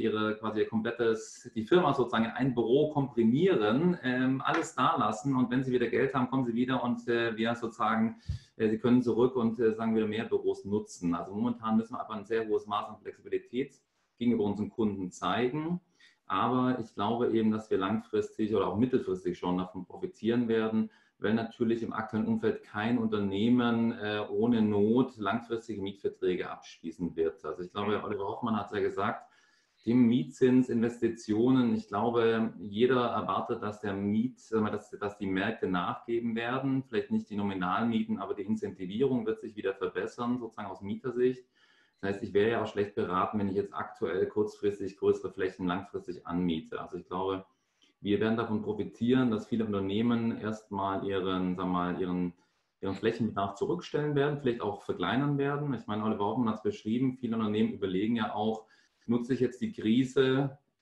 die Firma sozusagen in ein Büro komprimieren, alles da lassen und wenn sie wieder Geld haben, kommen sie wieder und wir sozusagen, sie können zurück und sagen wieder mehr Büros nutzen. Also momentan müssen wir aber ein sehr hohes Maß an Flexibilität gegenüber unseren Kunden zeigen. Aber ich glaube eben, dass wir langfristig oder auch mittelfristig schon davon profitieren werden, weil natürlich im aktuellen Umfeld kein Unternehmen ohne Not langfristige Mietverträge abschließen wird. Also ich glaube, Oliver Hoffmann hat es ja gesagt, die Mietzinsinvestitionen, ich glaube, jeder erwartet, dass dass die Märkte nachgeben werden, vielleicht nicht die Nominalmieten, aber die Incentivierung wird sich wieder verbessern, sozusagen aus Mietersicht. Das heißt, ich wäre ja auch schlecht beraten, wenn ich jetzt aktuell kurzfristig größere Flächen langfristig anmiete. Also ich glaube, wir werden davon profitieren, dass viele Unternehmen erstmal ihren Flächenbedarf zurückstellen werden, vielleicht auch verkleinern werden. Ich meine, Oliver Hoffmann hat es beschrieben, viele Unternehmen überlegen ja auch, nutze ich jetzt die Krise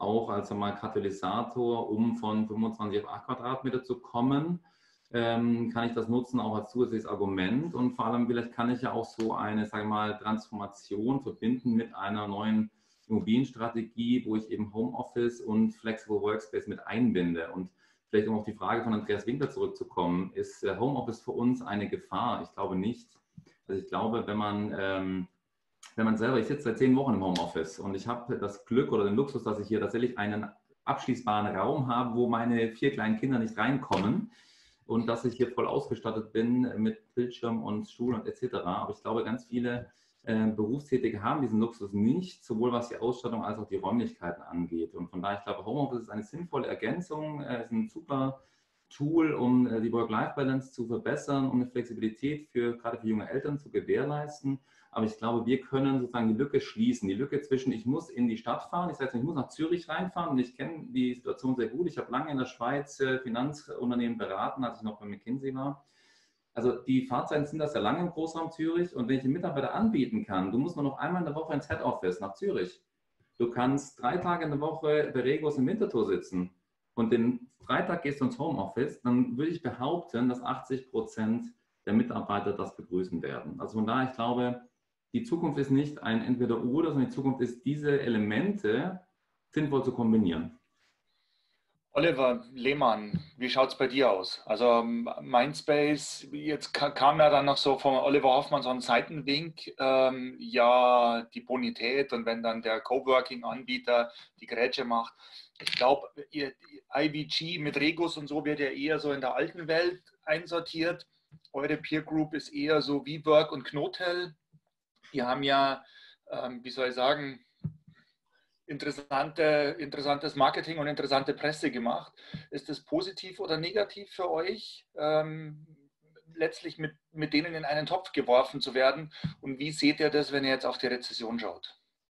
auch als mal Katalysator, um von 25 auf 8 Quadratmeter zu kommen. Kann ich das nutzen, auch als zusätzliches Argument, und vor allem vielleicht kann ich ja auch so eine, sage ich mal, Transformation verbinden mit einer neuen Immobilienstrategie, wo ich eben Homeoffice und Flexible Workspace mit einbinde. Und vielleicht um auf die Frage von Andreas Winkler zurückzukommen, ist Homeoffice für uns eine Gefahr? Ich glaube nicht. Also ich glaube, wenn man selber, ich sitze seit 10 Wochen im Homeoffice und ich habe das Glück oder den Luxus, dass ich hier tatsächlich einen abschließbaren Raum habe, wo meine 4 kleinen Kinder nicht reinkommen, und dass ich hier voll ausgestattet bin mit Bildschirm und Stuhl und etc. Aber ich glaube, ganz viele Berufstätige haben diesen Luxus nicht, sowohl was die Ausstattung als auch die Räumlichkeiten angeht. Und von daher, ich glaube, Homeoffice ist eine sinnvolle Ergänzung, ist ein super Tool, um die Work-Life-Balance zu verbessern, um eine Flexibilität gerade für junge Eltern zu gewährleisten. Aber ich glaube, wir können sozusagen die Lücke schließen. Die Lücke zwischen, ich muss in die Stadt fahren, ich sage jetzt, ich muss nach Zürich reinfahren, und ich kenne die Situation sehr gut. Ich habe lange in der Schweiz Finanzunternehmen beraten, als ich noch bei McKinsey war. Also die Fahrzeiten sind da sehr lange im Großraum Zürich, und wenn ich den Mitarbeiter anbieten kann, du musst nur noch einmal in der Woche ins Head Office nach Zürich. Du kannst 3 Tage in der Woche bei Regos im Winterthur sitzen und den Freitag gehst du ins Homeoffice, dann würde ich behaupten, dass 80% der Mitarbeiter das begrüßen werden. Also von daher, ich glaube, die Zukunft ist nicht ein Entweder-Oder, sondern die Zukunft ist, diese Elemente sinnvoll zu kombinieren. Oliver Lehmann, wie schaut es bei dir aus? Also Mindspace, jetzt kam ja dann noch so von Oliver Hoffmann so ein Seitenwink, ja, die Bonität, und wenn dann der Coworking-Anbieter die Grätsche macht. Ich glaube, IVG mit Regos und so wird ja eher so in der alten Welt einsortiert. Eure Peer Group ist eher so wie WeWork und Knotel. Die haben ja, wie soll ich sagen, interessantes Marketing und interessante Presse gemacht. Ist das positiv oder negativ für euch, letztlich mit denen in einen Topf geworfen zu werden? Und wie seht ihr das, wenn ihr jetzt auf die Rezession schaut?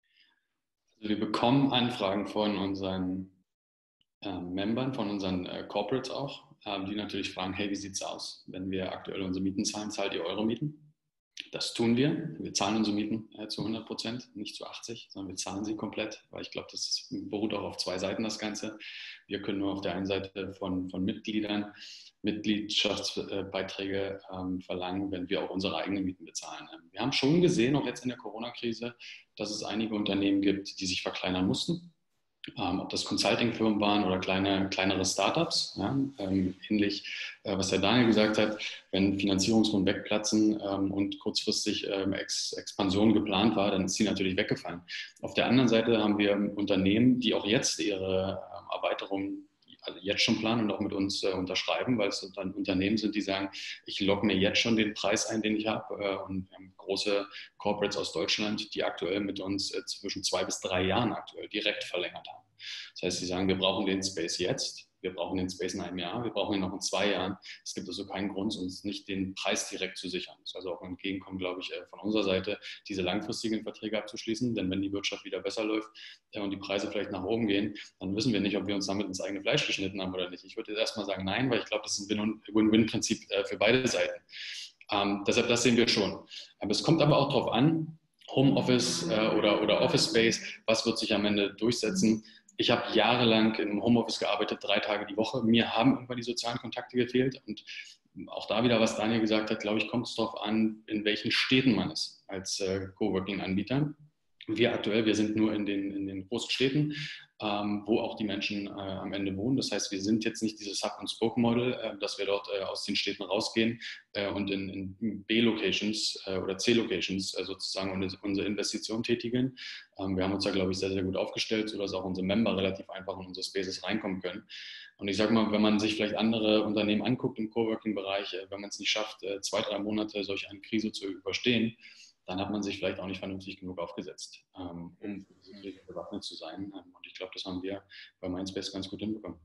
Also wir bekommen Anfragen von unseren Membern, von unseren Corporates auch, die natürlich fragen, hey, wie sieht es aus? Wenn wir aktuell unsere Mieten zahlen, zahlt ihr eure Mieten? Das tun wir. Wir zahlen unsere Mieten zu 100%, nicht zu 80%, sondern wir zahlen sie komplett, weil ich glaube, das beruht auch auf 2 Seiten, das Ganze. Wir können nur auf der einen Seite von Mitgliedern Mitgliedschaftsbeiträge verlangen, wenn wir auch unsere eigenen Mieten bezahlen. Wir haben schon gesehen, auch jetzt in der Corona-Krise, dass es einige Unternehmen gibt, die sich verkleinern mussten. Ob das Consulting-Firmen waren oder kleinere Startups, ja, ähnlich, was der Daniel gesagt hat, wenn Finanzierungsrunden wegplatzen und kurzfristig Expansion geplant war, dann ist sie natürlich weggefallen. Auf der anderen Seite haben wir Unternehmen, die auch jetzt ihre Erweiterungen jetzt schon planen und auch mit uns unterschreiben, weil es dann Unternehmen sind, die sagen, ich logge mir jetzt schon den Preis ein, den ich habe. Und wir haben große Corporates aus Deutschland, die aktuell mit uns zwischen 2 bis 3 Jahren aktuell direkt verlängert haben. Das heißt, sie sagen, wir brauchen den Space jetzt, wir brauchen den Space in einem Jahr, wir brauchen ihn noch in 2 Jahren. Es gibt also keinen Grund, uns nicht den Preis direkt zu sichern. Das ist also auch ein Entgegenkommen, glaube ich, von unserer Seite, diese langfristigen Verträge abzuschließen. Denn wenn die Wirtschaft wieder besser läuft und die Preise vielleicht nach oben gehen, dann wissen wir nicht, ob wir uns damit ins eigene Fleisch geschnitten haben oder nicht. Ich würde jetzt erstmal sagen, nein, weil ich glaube, das ist ein Win-Win-Prinzip für beide Seiten. Deshalb, das sehen wir schon. Aber es kommt aber auch darauf an, Homeoffice oder Office Space, was wird sich am Ende durchsetzen? Ich habe jahrelang im Homeoffice gearbeitet, 3 Tage die Woche. Mir haben irgendwann die sozialen Kontakte gefehlt. Und auch da wieder, was Daniel gesagt hat, glaube ich, kommt es darauf an, in welchen Städten man ist als Coworking-Anbieter. Wir sind nur in den großen Städten, wo auch die Menschen am Ende wohnen. Das heißt, wir sind jetzt nicht dieses Hub-and-Spoke-Model, dass wir dort aus den Städten rausgehen und in B-Locations oder C-Locations sozusagen unsere Investition tätigen. Wir haben uns da, glaube ich, sehr, sehr gut aufgestellt, sodass auch unsere Member relativ einfach in unsere Spaces reinkommen können. Und ich sage mal, wenn man sich vielleicht andere Unternehmen anguckt im Coworking-Bereich, wenn man es nicht schafft, 2-3 Monate solch eine Krise zu überstehen, dann hat man sich vielleicht auch nicht vernünftig genug aufgesetzt, um bewaffnet zu sein. Und ich glaube, das haben wir bei Mindspace ganz gut hinbekommen.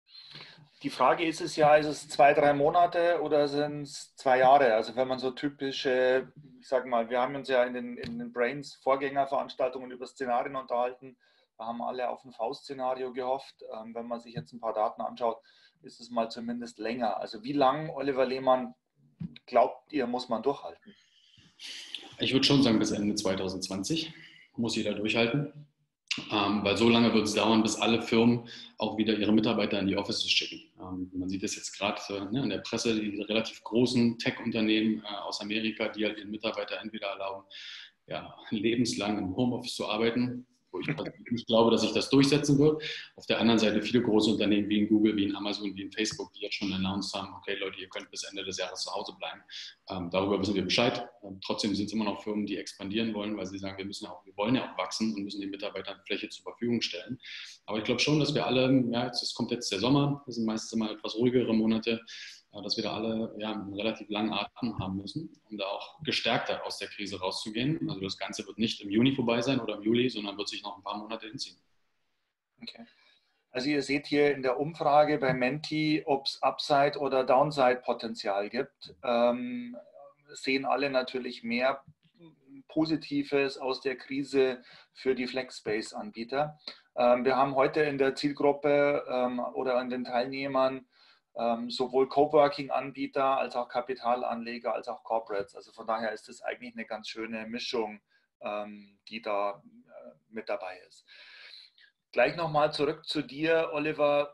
Die Frage ist es 2-3 Monate oder sind es 2 Jahre? Also wenn man so typische, ich sage mal, wir haben uns ja in den Brains Vorgängerveranstaltungen über Szenarien unterhalten. Da haben alle auf ein V-Szenario gehofft. Wenn man sich jetzt ein paar Daten anschaut, ist es mal zumindest länger. Also wie lang, Oliver Lehmann, glaubt ihr, muss man durchhalten? Ich würde schon sagen, bis Ende 2020 muss jeder durchhalten. Weil so lange wird es dauern, bis alle Firmen auch wieder ihre Mitarbeiter in die Offices schicken. Man sieht das jetzt gerade in der Presse, die relativ großen Tech-Unternehmen aus Amerika, die halt ihren Mitarbeitern entweder erlauben, ja, lebenslang im Homeoffice zu arbeiten, wo ich nicht glaube, dass sich das durchsetzen wird. Auf der anderen Seite viele große Unternehmen wie in Google, wie in Amazon, wie in Facebook, die jetzt schon announced haben, okay Leute, ihr könnt bis Ende des Jahres zu Hause bleiben. Darüber wissen wir Bescheid. Trotzdem sind es immer noch Firmen, die expandieren wollen, weil sie sagen, wir wollen ja auch wachsen und müssen den Mitarbeitern Fläche zur Verfügung stellen. Aber ich glaube schon, dass wir alle, ja, es kommt jetzt der Sommer, das sind meistens immer etwas ruhigere Monate, dass wir da alle einen relativ langen Atem haben müssen, um da auch gestärkter aus der Krise rauszugehen. Also das Ganze wird nicht im Juni vorbei sein oder im Juli, sondern wird sich noch ein paar Monate hinziehen. Okay. Also ihr seht hier in der Umfrage bei Menti, ob es Upside- oder Downside-Potenzial gibt. Sehen alle natürlich mehr Positives aus der Krise für die FlexSpace-Anbieter. Wir haben heute in der Zielgruppe oder an den Teilnehmern sowohl Coworking-Anbieter als auch Kapitalanleger als auch Corporates. Also von daher ist das eigentlich eine ganz schöne Mischung, die da mit dabei ist. Gleich nochmal zurück zu dir, Oliver.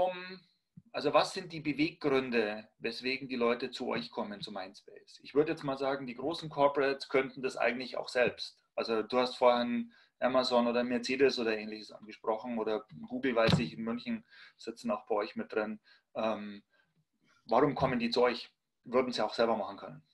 Was sind die Beweggründe, weswegen die Leute zu euch kommen, zu Mindspace? Ich würde jetzt mal sagen, die großen Corporates könnten das eigentlich auch selbst. Also du hast vorhin Amazon oder Mercedes oder ähnliches angesprochen oder Google, weiß ich, in München sitzen auch bei euch mit drin. Warum kommen die zu euch? Würden sie auch selber machen können?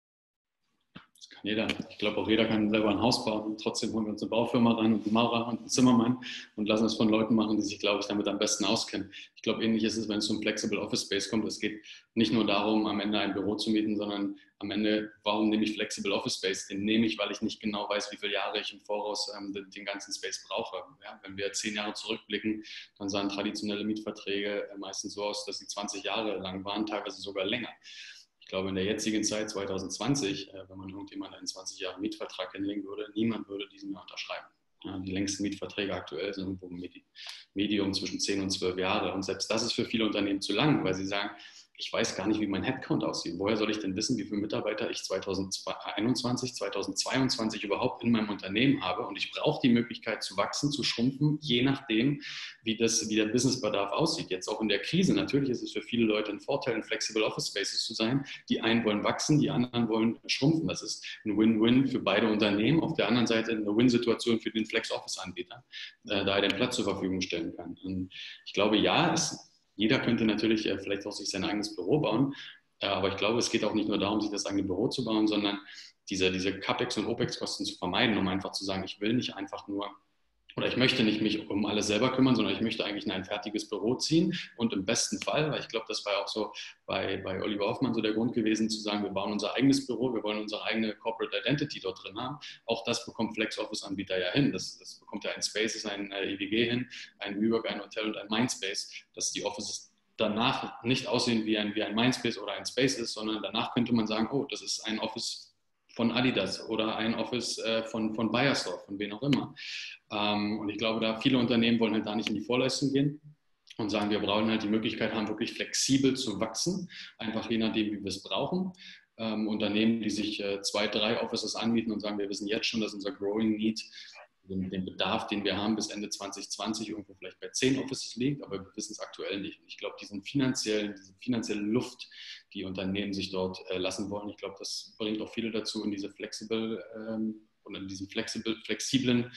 Das kann jeder. Ich glaube, auch jeder kann selber ein Haus bauen. Und trotzdem holen wir uns eine Baufirma ran und einen Maurer und einen Zimmermann und lassen es von Leuten machen, die sich, glaube ich, damit am besten auskennen. Ich glaube, ähnlich ist es, wenn es zum Flexible Office Space kommt. Es geht nicht nur darum, am Ende ein Büro zu mieten, sondern am Ende, warum nehme ich Flexible Office Space? Den nehme ich, weil ich nicht genau weiß, wie viele Jahre ich im Voraus den ganzen Space brauche. Ja, wenn wir 10 Jahre zurückblicken, dann sahen traditionelle Mietverträge meistens so aus, dass sie 20 Jahre lang waren, teilweise sogar länger. Ich glaube, in der jetzigen Zeit, 2020, wenn man irgendjemand einen 20 Jahre Mietvertrag hinlegen würde, niemand würde diesen mehr unterschreiben. Ja, die längsten Mietverträge aktuell sind irgendwo im Medium zwischen 10 und 12 Jahre. Und selbst das ist für viele Unternehmen zu lang, weil sie sagen, ich weiß gar nicht, wie mein Headcount aussieht. Woher soll ich denn wissen, wie viele Mitarbeiter ich 2021, 2022 überhaupt in meinem Unternehmen habe? Und ich brauche die Möglichkeit zu wachsen, zu schrumpfen, je nachdem, wie der Businessbedarf aussieht. Jetzt auch in der Krise. Natürlich ist es für viele Leute ein Vorteil, in Flexible Office Spaces zu sein. Die einen wollen wachsen, die anderen wollen schrumpfen. Das ist ein Win-Win für beide Unternehmen. Auf der anderen Seite eine Win-Situation für den Flex-Office-Anbieter, da er den Platz zur Verfügung stellen kann. Und ich glaube, ja, jeder könnte natürlich vielleicht auch sich sein eigenes Büro bauen, aber ich glaube, es geht auch nicht nur darum, sich das eigene Büro zu bauen, sondern diese CAPEX- und OPEX-Kosten zu vermeiden, um einfach zu sagen, ich will nicht einfach nur, oder ich möchte nicht mich um alles selber kümmern, sondern ich möchte eigentlich in ein fertiges Büro ziehen und im besten Fall, weil ich glaube, das war ja auch so bei Oliver Hoffmann so der Grund gewesen, zu sagen, wir bauen unser eigenes Büro, wir wollen unsere eigene Corporate Identity dort drin haben. Auch das bekommt Flex-Office-Anbieter ja hin. Das bekommt ja ein Spaces, ein EWG hin, ein WeWork, ein Hotel und ein Mindspace, dass die Offices danach nicht aussehen wie ein Mindspace oder ein Spaces, sondern danach könnte man sagen, oh, das ist ein Office von Adidas oder ein Office von Bayersdorf, von wen auch immer. Und ich glaube, da viele Unternehmen wollen halt da nicht in die Vorleistung gehen und sagen, wir brauchen halt die Möglichkeit haben, wirklich flexibel zu wachsen, einfach je nachdem, wie wir es brauchen. Unternehmen, die sich 2, 3 Offices anbieten und sagen, wir wissen jetzt schon, dass unser Growing Need, den Bedarf, den wir haben bis Ende 2020 irgendwo vielleicht bei 10 Offices liegt, aber wir wissen es aktuell nicht. Und ich glaube, diese finanzielle Luft, die Unternehmen sich dort lassen wollen, ich glaube, das bringt auch viele dazu, in diese diesen flexiblen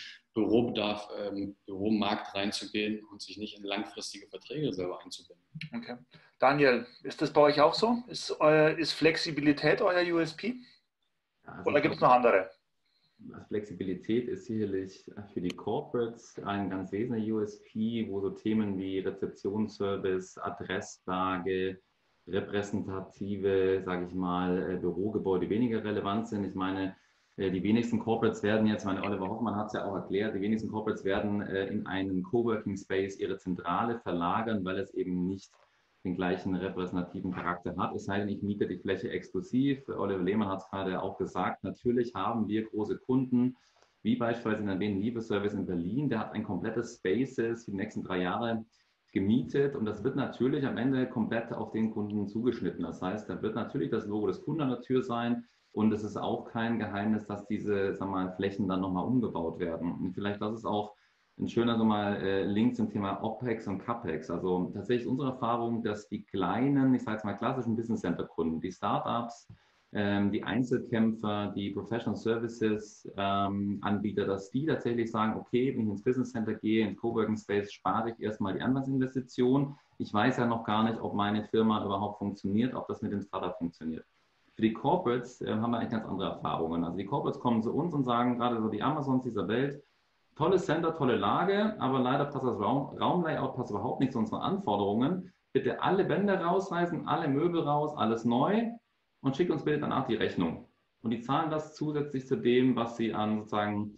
Büromarkt reinzugehen und sich nicht in langfristige Verträge selber einzubinden. Okay. Daniel, ist das bei euch auch so? Ist Flexibilität euer USP? Also oder gibt es noch andere? Flexibilität ist sicherlich für die Corporates ein ganz wesentlicher USP, wo so Themen wie Rezeptionsservice, Adresslage, repräsentative, sage ich mal, Bürogebäude weniger relevant sind. Ich meine, die wenigsten Corporates werden jetzt, Oliver Hoffmann hat es ja auch erklärt, die wenigsten Corporates werden in einen Coworking Space ihre Zentrale verlagern, weil es eben nicht den gleichen repräsentativen Charakter hat. Es sei denn, ich miete die Fläche exklusiv. Oliver Lehmann hat es gerade auch gesagt. Natürlich haben wir große Kunden, wie beispielsweise in der Liebeservice in Berlin. Der hat ein komplettes Spaces für die nächsten 3 Jahre gemietet und das wird natürlich am Ende komplett auf den Kunden zugeschnitten. Das heißt, da wird natürlich das Logo des Kunden an der Tür sein und es ist auch kein Geheimnis, dass diese Flächen dann nochmal umgebaut werden. Und vielleicht das ist auch ein schöner so mal Link zum Thema OPEX und CAPEX. Also tatsächlich unsere Erfahrung, dass die kleinen, ich sage jetzt mal klassischen Business Center Kunden, die Startups, die Einzelkämpfer, die Professional Services Anbieter, dass die tatsächlich sagen, okay, wenn ich ins Business Center gehe, ins Coworking Space, spare ich erstmal die Anfangsinvestition. Ich weiß ja noch gar nicht, ob meine Firma überhaupt funktioniert, ob das mit dem Startup funktioniert. Für die Corporates haben wir eigentlich ganz andere Erfahrungen. Also die Corporates kommen zu uns und sagen, gerade so die Amazons dieser Welt, tolles Center, tolle Lage, aber leider passt das Raumlayout passt überhaupt nicht zu unseren Anforderungen. Bitte alle Wände rausreißen, alle Möbel raus, alles neu und schickt uns bitte danach die Rechnung. Und die zahlen das zusätzlich zu dem, was sie an sozusagen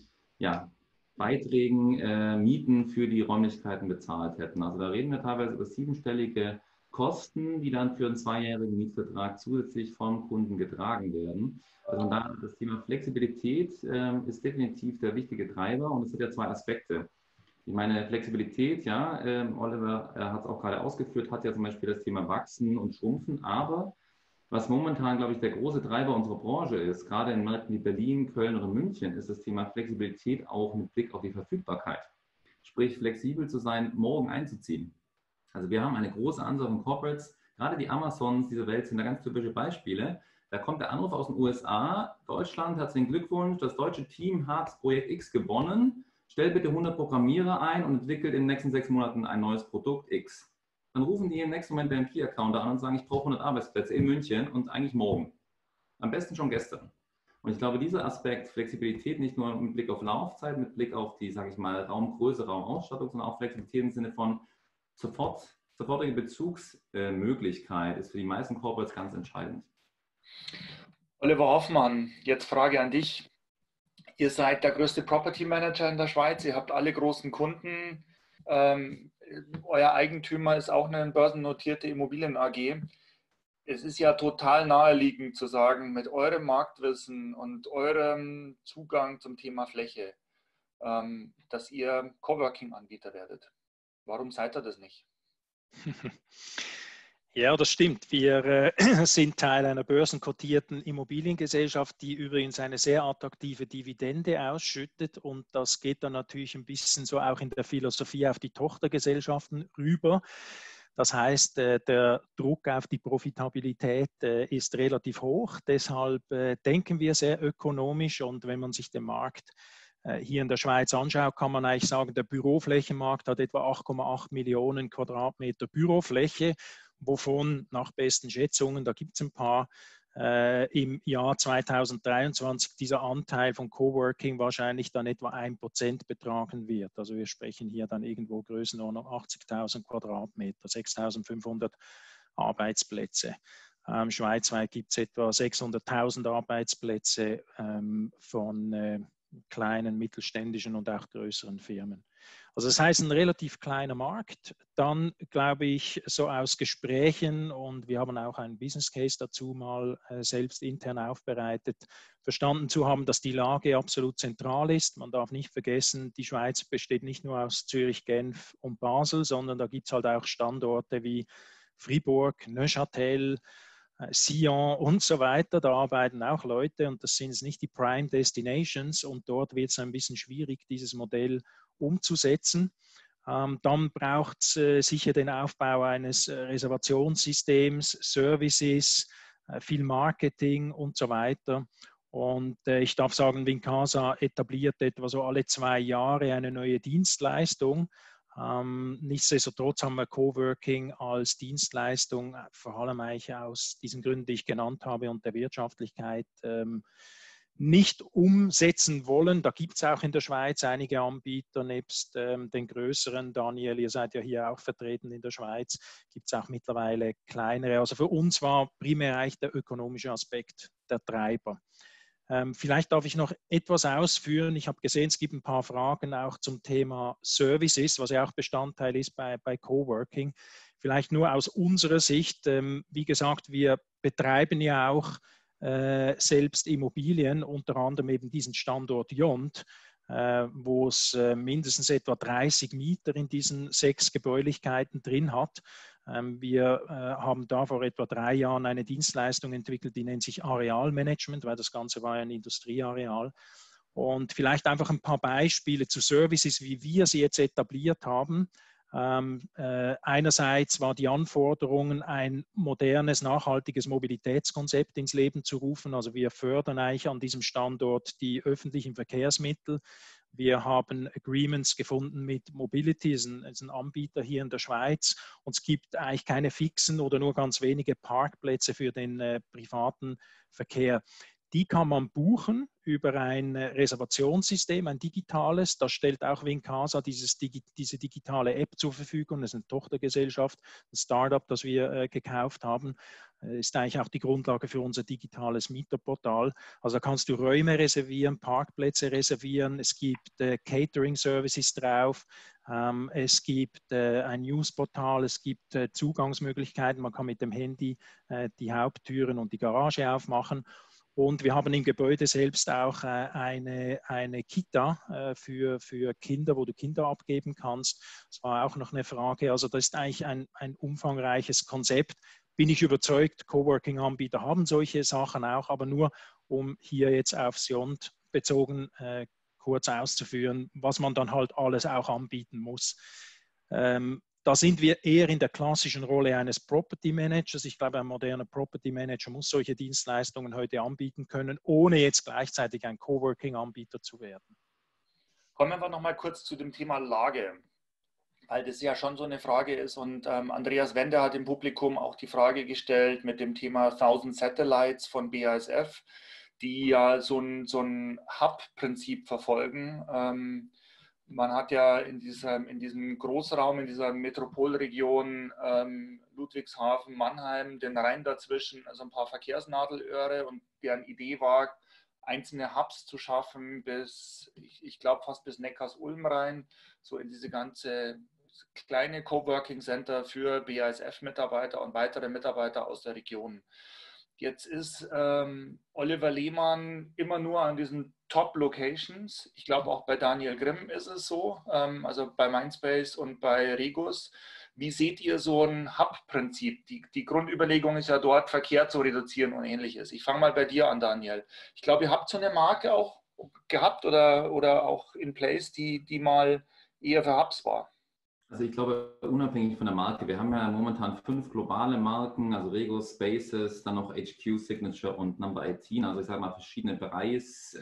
Beiträgen, Mieten für die Räumlichkeiten bezahlt hätten. Also da reden wir teilweise über 7-stellige Kosten, die dann für einen 2-jährigen Mietvertrag zusätzlich vom Kunden getragen werden. Also da das Thema Flexibilität ist definitiv der wichtige Treiber und es hat ja 2 Aspekte. Ich meine, Flexibilität, ja, Oliver hat es auch gerade ausgeführt, hat ja zum Beispiel das Thema Wachsen und Schrumpfen, aber was momentan, glaube ich, der große Treiber unserer Branche ist, gerade in Märkten wie Berlin, Köln oder München, ist das Thema Flexibilität auch mit Blick auf die Verfügbarkeit. Sprich, flexibel zu sein, morgen einzuziehen. Also wir haben eine große Anzahl von Corporates, gerade die Amazons dieser Welt sind da ganz typische Beispiele. Da kommt der Anruf aus den USA, Deutschland, herzlichen Glückwunsch, das deutsche Team hat Projekt X gewonnen, stell bitte 100 Programmierer ein und entwickelt in den nächsten 6 Monaten ein neues Produkt X. Dann rufen die im nächsten Moment den Key-Accounter an und sagen, ich brauche 100 Arbeitsplätze in München und eigentlich morgen. Am besten schon gestern. Und ich glaube, dieser Aspekt Flexibilität nicht nur mit Blick auf Laufzeit, mit Blick auf die, sage ich mal, Raumgröße, Raumausstattung, sondern auch Flexibilität im Sinne von sofortige Bezugsmöglichkeit ist für die meisten Corporates ganz entscheidend. Oliver Hoffmann, jetzt Frage an dich. Ihr seid der größte Property Manager in der Schweiz, ihr habt alle großen Kunden. Euer Eigentümer ist auch eine börsennotierte Immobilien AG. Es ist ja total naheliegend zu sagen, mit eurem Marktwissen und eurem Zugang zum Thema Fläche, dass ihr Coworking-Anbieter werdet. Warum seid ihr das nicht? Ja, das stimmt. Wir sind Teil einer börsenkotierten Immobiliengesellschaft, die übrigens eine sehr attraktive Dividende ausschüttet. Und das geht dann natürlich ein bisschen so auch in der Philosophie auf die Tochtergesellschaften rüber. Das heißt, der Druck auf die Profitabilität ist relativ hoch. Deshalb denken wir sehr ökonomisch. Und wenn man sich den Markt hier in der Schweiz anschaut, kann man eigentlich sagen, der Büroflächenmarkt hat etwa 8,8 Millionen Quadratmeter Bürofläche, wovon nach besten Schätzungen, da gibt es ein paar, im Jahr 2023 dieser Anteil von Coworking wahrscheinlich dann etwa 1% betragen wird. Also wir sprechen hier dann irgendwo Größenordnung 80.000 Quadratmeter, 6.500 Arbeitsplätze. Schweizweit gibt es etwa 600.000 Arbeitsplätze von kleinen, mittelständischen und auch größeren Firmen. Also das heißt, ein relativ kleiner Markt. Dann glaube ich, so aus Gesprächen, und wir haben auch einen Business Case dazu mal selbst intern aufbereitet, verstanden zu haben, dass die Lage absolut zentral ist. Man darf nicht vergessen, die Schweiz besteht nicht nur aus Zürich, Genf und Basel, sondern da gibt es halt auch Standorte wie Fribourg, Neuchâtel, Sion und so weiter, da arbeiten auch Leute und das sind nicht die Prime Destinations und dort wird es ein bisschen schwierig, dieses Modell umzusetzen. Dann braucht es sicher den Aufbau eines Reservationssystems, Services, viel Marketing und so weiter. Und ich darf sagen, Wincasa etabliert etwa so alle 2 Jahre eine neue Dienstleistung. Nichtsdestotrotz haben wir Coworking als Dienstleistung, vor allem eigentlich aus diesen Gründen, die ich genannt habe und der Wirtschaftlichkeit, nicht umsetzen wollen. Da gibt es auch in der Schweiz einige Anbieter, nebst den größeren. Daniel, ihr seid ja hier auch vertreten in der Schweiz, gibt es auch mittlerweile kleinere. Also für uns war primär eigentlich der ökonomische Aspekt der Treiber. Vielleicht darf ich noch etwas ausführen. Ich habe gesehen, es gibt ein paar Fragen auch zum Thema Services, was ja auch Bestandteil ist bei Coworking. Vielleicht nur aus unserer Sicht. Wie gesagt, wir betreiben ja auch selbst Immobilien, unter anderem eben diesen Standort Yond, wo es mindestens etwa 30 Mieter in diesen 6 Gebäulichkeiten drin hat. Wir haben da vor etwa 3 Jahren eine Dienstleistung entwickelt, die nennt sich Arealmanagement, weil das Ganze war ja ein Industrieareal. Und vielleicht einfach ein paar Beispiele zu Services, wie wir sie jetzt etabliert haben. Einerseits war die Anforderung, ein modernes, nachhaltiges Mobilitätskonzept ins Leben zu rufen. Also wir fördern eigentlich an diesem Standort die öffentlichen Verkehrsmittel. Wir haben Agreements gefunden mit Mobility, ist ein Anbieter hier in der Schweiz. Und es gibt eigentlich keine fixen oder nur ganz wenige Parkplätze für den privaten Verkehr. Die kann man buchen über ein Reservationssystem, ein digitales. Da stellt auch Wincasa diese digitale App zur Verfügung. Das ist eine Tochtergesellschaft, ein Startup, das wir gekauft haben. Ist eigentlich auch die Grundlage für unser digitales Mieterportal. Also da kannst du Räume reservieren, Parkplätze reservieren. Es gibt Catering-Services drauf. Es gibt ein Newsportal, es gibt Zugangsmöglichkeiten. Man kann mit dem Handy die Haupttüren und die Garage aufmachen. Und wir haben im Gebäude selbst auch eine Kita für Kinder, wo du Kinder abgeben kannst. Das war auch noch eine Frage. Also das ist eigentlich ein umfangreiches Konzept. Bin ich überzeugt, Coworking-Anbieter haben solche Sachen auch, aber nur um hier jetzt auf Sion bezogen kurz auszuführen, was man dann halt alles auch anbieten muss. Da sind wir eher in der klassischen Rolle eines Property Managers. Ich glaube, ein moderner Property Manager muss solche Dienstleistungen heute anbieten können, ohne jetzt gleichzeitig ein Coworking-Anbieter zu werden. Kommen wir noch mal kurz zu dem Thema Lage, weil das ja schon so eine Frage ist. Und Andreas Wender hat im Publikum auch die Frage gestellt mit dem Thema 1000 Satellites von BASF, die ja so ein Hub-Prinzip verfolgen. Man hat ja in diesem Großraum, in dieser Metropolregion Ludwigshafen, Mannheim, den Rhein dazwischen, also ein paar Verkehrsnadelöhre, und deren Idee war, einzelne Hubs zu schaffen bis, ich glaube, fast bis Neckars-Ulm rein, so in diese ganze kleine Coworking Center für BASF-Mitarbeiter und weitere Mitarbeiter aus der Region. Jetzt ist Oliver Lehmann immer nur an diesen Top-Locations. Ich glaube, auch bei Daniel Grimm ist es so, also bei Mindspace und bei Regus. Wie seht ihr so ein Hub-Prinzip? Die Grundüberlegung ist ja dort, Verkehr zu reduzieren und Ähnliches. Ich fange mal bei dir an, Daniel. Ich glaube, ihr habt so eine Marke auch gehabt oder auch in place, die mal eher für Hubs war. Also ich glaube, unabhängig von der Marke, wir haben ja momentan 5 globale Marken, also Regus, Spaces, dann noch HQ, Signature und Number 18, also ich sage mal verschiedene Price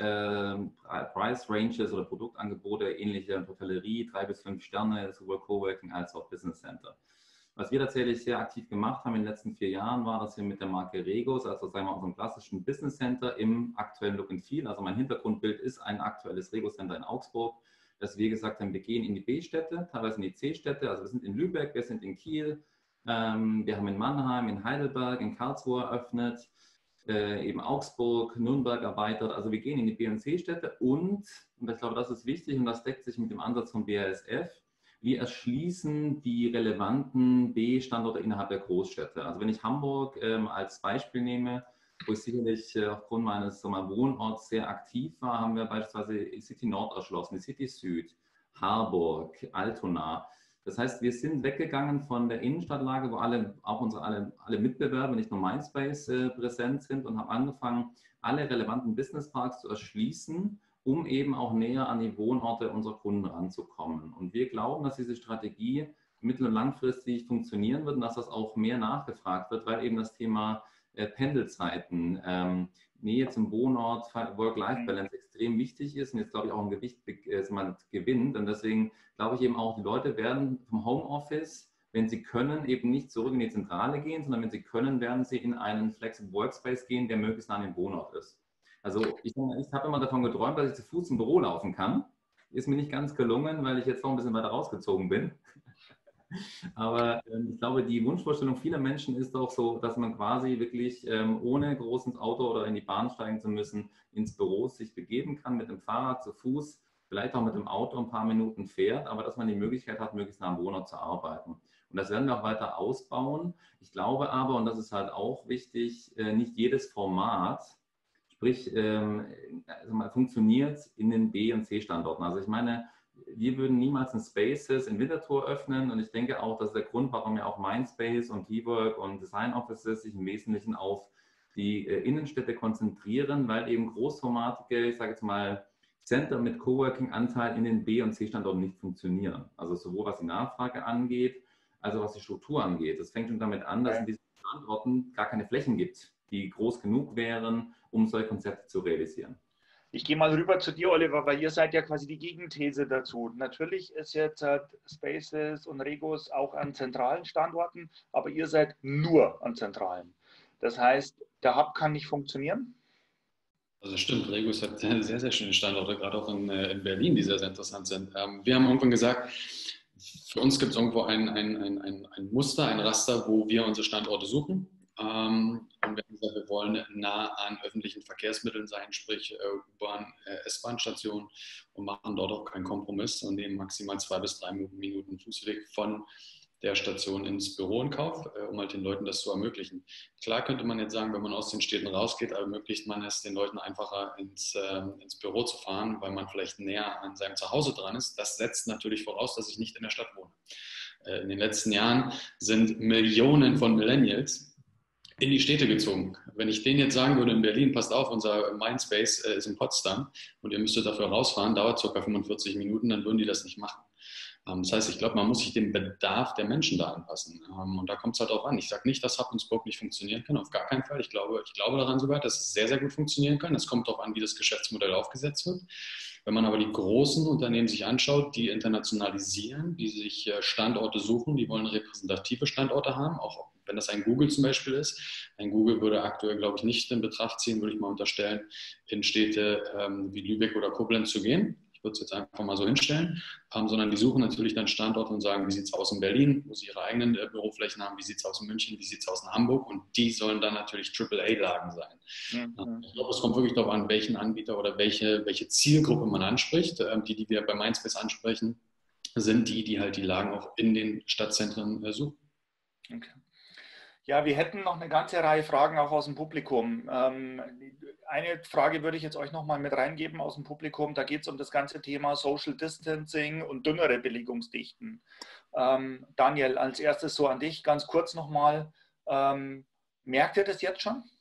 Ranges oder Produktangebote, ähnliche Hotellerie, 3 bis 5 Sterne, sowohl Coworking als auch Business Center. Was wir tatsächlich sehr aktiv gemacht haben in den letzten 4 Jahren, war, dass wir mit der Marke Regus, also sagen wir unserem klassischen Business Center im aktuellen Look and Feel, also mein Hintergrundbild ist ein aktuelles Regus Center in Augsburg, dass wir gesagt haben, wir gehen in die B-Städte, teilweise in die C-Städte, also wir sind in Lübeck, wir sind in Kiel, wir haben in Mannheim, in Heidelberg, in Karlsruhe eröffnet, eben Augsburg, Nürnberg erweitert, also wir gehen in die B- und C-Städte und ich glaube, das ist wichtig und das deckt sich mit dem Ansatz von BASF, wir erschließen die relevanten B-Standorte innerhalb der Großstädte. Also wenn ich Hamburg als Beispiel nehme, wo ich sicherlich aufgrund meines Wohnorts sehr aktiv war, haben wir beispielsweise City Nord erschlossen, die City Süd, Harburg, Altona. Das heißt, wir sind weggegangen von der Innenstadtlage, wo auch unsere Mitbewerber, nicht nur Mindspace, präsent sind und haben angefangen, alle relevanten Businessparks zu erschließen, um eben auch näher an die Wohnorte unserer Kunden ranzukommen. Und wir glauben, dass diese Strategie mittel- und langfristig funktionieren wird und dass das auch mehr nachgefragt wird, weil eben das Thema Pendelzeiten, Nähe zum Wohnort, Work-Life-Balance extrem wichtig ist und jetzt, glaube ich, auch ein Gewicht gewinnt. Und deswegen glaube ich eben auch, die Leute werden vom Homeoffice, wenn sie können, eben nicht zurück in die Zentrale gehen, sondern wenn sie können, werden sie in einen Flexible Workspace gehen, der möglichst nah an dem Wohnort ist. Also ich habe immer davon geträumt, dass ich zu Fuß zum Büro laufen kann. Ist mir nicht ganz gelungen, weil ich jetzt noch ein bisschen weiter rausgezogen bin. Aber ich glaube, die Wunschvorstellung vieler Menschen ist auch so, dass man quasi wirklich ohne groß ins Auto oder in die Bahn steigen zu müssen, ins Büro sich begeben kann, mit dem Fahrrad, zu Fuß, vielleicht auch mit dem Auto ein paar Minuten fährt, aber dass man die Möglichkeit hat, möglichst nah am Wohnort zu arbeiten. Und das werden wir auch weiter ausbauen. Ich glaube aber, und das ist halt auch wichtig, nicht jedes Format, sprich, funktioniert in den B- und C-Standorten. Also ich meine, wir würden niemals ein Spaces in Winterthur öffnen und ich denke auch, das ist der Grund, warum ja auch Mindspace und T-Work und Design Offices sich im Wesentlichen auf die Innenstädte konzentrieren, weil eben großformatige, ich sage jetzt mal, Center mit Coworking-Anteil in den B- und C-Standorten nicht funktionieren. Also sowohl was die Nachfrage angeht, als auch was die Struktur angeht. Das fängt schon damit an, dass es in diesen Standorten gar keine Flächen gibt, die groß genug wären, um solche Konzepte zu realisieren. Ich gehe mal rüber zu dir, Oliver, weil ihr seid ja quasi die Gegenthese dazu. Natürlich ist jetzt Spaces und Regos auch an zentralen Standorten, aber ihr seid nur an zentralen. Das heißt, der Hub kann nicht funktionieren? Also stimmt, Regos hat sehr, sehr schöne Standorte, gerade auch in Berlin, die sehr, sehr interessant sind. Wir haben irgendwann gesagt, für uns gibt es irgendwo ein Muster, ein Raster, wo wir unsere Standorte suchen. Und wir haben gesagt, wir wollen nah an öffentlichen Verkehrsmitteln sein, sprich U-Bahn, S-Bahn-Stationen, und machen dort auch keinen Kompromiss und nehmen maximal 2 bis 3 Minuten Fußweg von der Station ins Büro in Kauf, um halt den Leuten das zu ermöglichen. Klar könnte man jetzt sagen, wenn man aus den Städten rausgeht, ermöglicht man es den Leuten einfacher ins Büro zu fahren, weil man vielleicht näher an seinem Zuhause dran ist. Das setzt natürlich voraus, dass ich nicht in der Stadt wohne. In den letzten Jahren sind Millionen von Millennials in die Städte gezogen. Wenn ich denen jetzt sagen würde, in Berlin, passt auf, unser Mindspace ist in Potsdam und ihr müsstet dafür rausfahren, dauert ca. 45 Minuten, dann würden die das nicht machen. Das heißt, ich glaube, man muss sich dem Bedarf der Menschen da anpassen. Und da kommt es halt auch an. Ich sage nicht, dass Hub und Spoke nicht funktionieren kann, auf gar keinen Fall. Ich glaube daran sogar, dass es sehr, sehr gut funktionieren kann. Es kommt darauf an, wie das Geschäftsmodell aufgesetzt wird. Wenn man aber die großen Unternehmen sich anschaut, die internationalisieren, die sich Standorte suchen, die wollen repräsentative Standorte haben, auch wenn das ein Google zum Beispiel ist. Ein Google würde aktuell, glaube ich, nicht in Betracht ziehen, würde ich mal unterstellen, in Städte wie Lübeck oder Koblenz zu gehen. Ich würde es jetzt einfach mal so hinstellen, sondern die suchen natürlich dann Standorte und sagen, wie sieht es aus in Berlin, wo sie ihre eigenen Büroflächen haben, wie sieht es aus in München, wie sieht es aus in Hamburg, und die sollen dann natürlich AAA-Lagen sein. Mhm. Ich glaube, es kommt wirklich darauf an, welchen Anbieter oder welche Zielgruppe man anspricht. Die wir bei Mindspace ansprechen, sind die halt die Lagen auch in den Stadtzentren suchen. Okay. Ja, wir hätten noch eine ganze Reihe Fragen auch aus dem Publikum. Eine Frage würde ich jetzt euch noch mal mit reingeben aus dem Publikum. Da geht es um das ganze Thema Social Distancing und dünnere Belegungsdichten. Daniel, als erstes so an dich, ganz kurz nochmal. Merkt ihr das jetzt schon?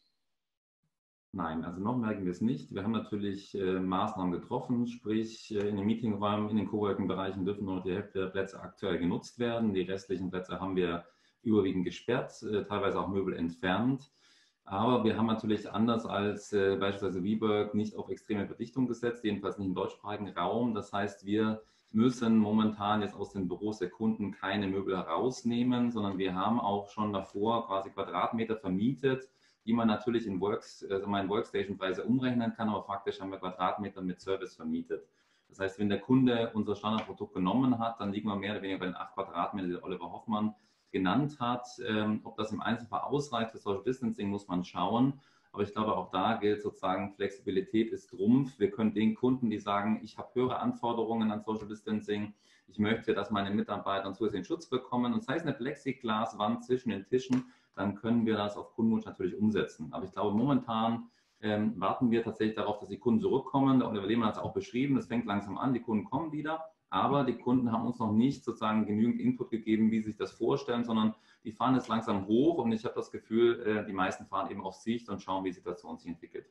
Nein, also noch merken wir es nicht. Wir haben natürlich Maßnahmen getroffen, sprich in den Meetingräumen, in den Coworking-Bereichen dürfen nur noch die Hälfte der Plätze aktuell genutzt werden. Die restlichen Plätze haben wir überwiegend gesperrt, teilweise auch Möbel entfernt. Aber wir haben natürlich anders als beispielsweise WeWork nicht auf extreme Verdichtung gesetzt, jedenfalls nicht im deutschsprachigen Raum. Das heißt, wir müssen momentan jetzt aus den Büros der Kunden keine Möbel herausnehmen, sondern wir haben auch schon davor quasi Quadratmeter vermietet, die man natürlich in Workstation-Preise umrechnen kann, aber faktisch haben wir Quadratmeter mit Service vermietet. Das heißt, wenn der Kunde unser Standardprodukt genommen hat, dann liegen wir mehr oder weniger bei den 8 Quadratmetern, die Oliver Hoffmann genannt hat. Ob das im Einzelfall ausreicht für Social Distancing, muss man schauen. Aber ich glaube, auch da gilt sozusagen, Flexibilität ist Trumpf. Wir können den Kunden, die sagen, ich habe höhere Anforderungen an Social Distancing, ich möchte, dass meine Mitarbeiter zusätzlichen Schutz bekommen, und sei es eine Plexiglaswand zwischen den Tischen, dann können wir das auf Kundenwunsch natürlich umsetzen. Aber ich glaube, momentan warten wir tatsächlich darauf, dass die Kunden zurückkommen. Der Oliver Lehmann hat es auch beschrieben, das fängt langsam an, die Kunden kommen wieder. Aber die Kunden haben uns noch nicht sozusagen genügend Input gegeben, wie sie sich das vorstellen, sondern die fahren jetzt langsam hoch, und ich habe das Gefühl, die meisten fahren eben auf Sicht und schauen, wie die Situation sich entwickelt.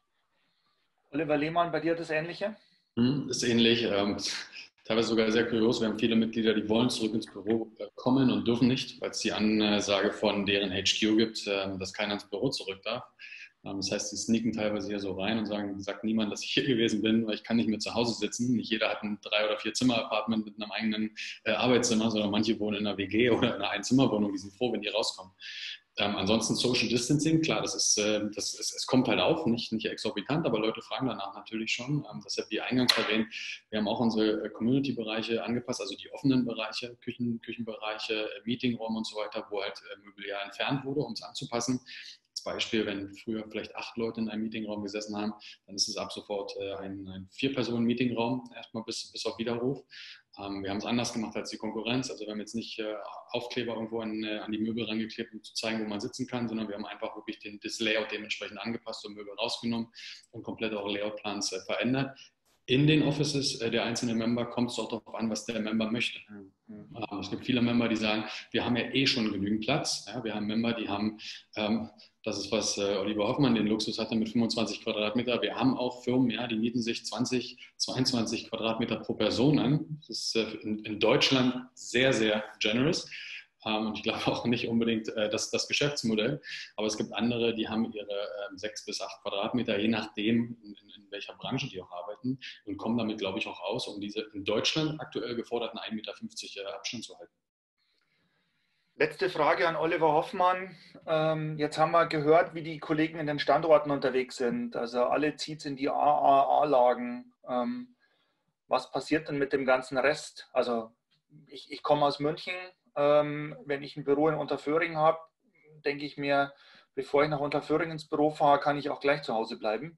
Oliver Lehmann, bei dir das Ähnliche? Ist ähnlich. Teilweise sogar sehr kurios. Wir haben viele Mitglieder, die wollen zurück ins Büro kommen und dürfen nicht, weil es die Ansage von deren HQ gibt, dass keiner ins Büro zurück darf. Das heißt, sie sneaken teilweise hier so rein und sagen, sagt niemand, dass ich hier gewesen bin, weil ich kann nicht mehr zu Hause sitzen. Nicht jeder hat ein 3- oder 4-Zimmer-Apartment mit einem eigenen Arbeitszimmer, sondern manche wohnen in einer WG oder in einer Einzimmerwohnung. Die sind froh, wenn die rauskommen. Ansonsten Social Distancing, klar, es kommt halt auf, nicht exorbitant, aber Leute fragen danach natürlich schon. Deshalb wie eingangs erwähnt, wir haben auch unsere Community-Bereiche angepasst, also die offenen Bereiche, Küchenbereiche, Meetingräume und so weiter, wo halt Mobiliar entfernt wurde, um es anzupassen. Als Beispiel, wenn früher vielleicht 8 Leute in einem Meetingraum gesessen haben, dann ist es ab sofort ein 4-Personen-Meetingraum, erstmal bis auf Widerruf. Wir haben es anders gemacht als die Konkurrenz. Also wir haben jetzt nicht Aufkleber irgendwo an die Möbel rangeklebt, um zu zeigen, wo man sitzen kann, sondern wir haben einfach wirklich das Layout dementsprechend angepasst und Möbel rausgenommen und komplett auch Layoutplans verändert. In den Offices der einzelnen Member kommt es auch darauf an, was der Member möchte. Es gibt viele Member, die sagen, wir haben ja eh schon genügend Platz. Ja, wir haben Member, die haben, das ist was Oliver Hoffmann den Luxus hatte mit 25 Quadratmeter. Wir haben auch Firmen, ja, die mieten sich 20, 22 Quadratmeter pro Person an. Das ist in Deutschland sehr, sehr generous. Und ich glaube auch nicht unbedingt das Geschäftsmodell. Aber es gibt andere, die haben ihre 6 bis 8 Quadratmeter, je nachdem, in welcher Branche die auch arbeiten, und kommen damit, glaube ich, auch aus, um diese in Deutschland aktuell geforderten 1,50 Meter Abstand zu halten. Letzte Frage an Oliver Hoffmann. Jetzt haben wir gehört, wie die Kollegen in den Standorten unterwegs sind. Also alle zieht es in die AAA-Lagen. Was passiert denn mit dem ganzen Rest? Also ich komme aus München. Wenn ich ein Büro in Unterföhring habe, denke ich mir, bevor ich nach Unterföhring ins Büro fahre, kann ich auch gleich zu Hause bleiben.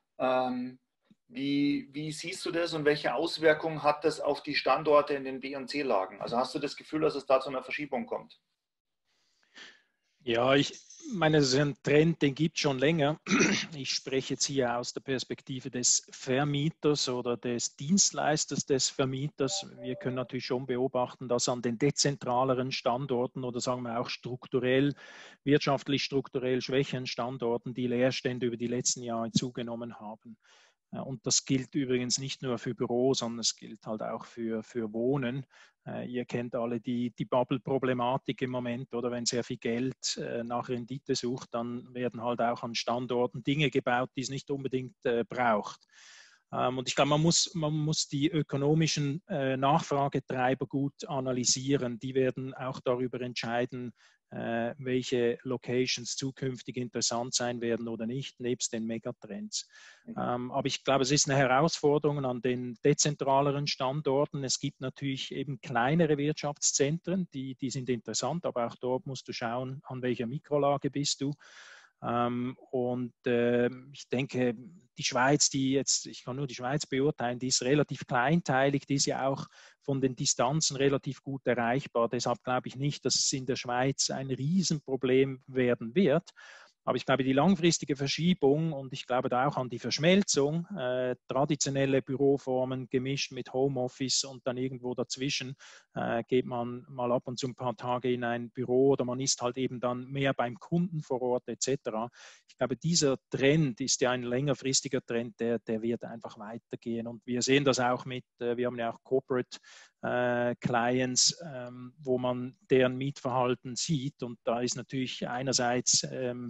Wie siehst du das und welche Auswirkungen hat das auf die Standorte in den B- und C-Lagen? Also hast du das Gefühl, dass es da zu einer Verschiebung kommt? Ja, ich meine, das ist ein Trend, den gibt es schon länger. Ich spreche jetzt hier aus der Perspektive des Vermieters oder des Dienstleisters des Vermieters. Wir können natürlich schon beobachten, dass an den dezentraleren Standorten oder sagen wir auch wirtschaftlich strukturell schwächeren Standorten die Leerstände über die letzten Jahre zugenommen haben. Und das gilt übrigens nicht nur für Büros, sondern es gilt halt auch für Wohnen. Ihr kennt alle die Bubble-Problematik im Moment, oder wenn sehr viel Geld nach Rendite sucht, dann werden halt auch an Standorten Dinge gebaut, die es nicht unbedingt braucht. Und ich glaube, man muss die ökonomischen Nachfragetreiber gut analysieren. Die werden auch darüber entscheiden, welche Locations zukünftig interessant sein werden oder nicht, nebst den Megatrends. Aber ich glaube, es ist eine Herausforderung an den dezentraleren Standorten. Es gibt natürlich eben kleinere Wirtschaftszentren, die sind interessant, aber auch dort musst du schauen, an welcher Mikrolage bist du. Ich denke, die Schweiz, ich kann nur die Schweiz beurteilen, die ist relativ kleinteilig, die ist ja auch von den Distanzen relativ gut erreichbar. Deshalb glaube ich nicht, dass es in der Schweiz ein Riesenproblem werden wird. Aber ich glaube, die langfristige Verschiebung und ich glaube da auch an die Verschmelzung, traditionelle Büroformen gemischt mit Homeoffice und dann irgendwo dazwischen geht man mal ab und zu ein paar Tage in ein Büro oder man ist halt eben dann mehr beim Kunden vor Ort etc. Ich glaube, dieser Trend ist ja ein längerfristiger Trend, der wird einfach weitergehen. Und wir sehen das auch wir haben ja auch Corporate Clients, wo man deren Mietverhalten sieht. Und da ist natürlich einerseits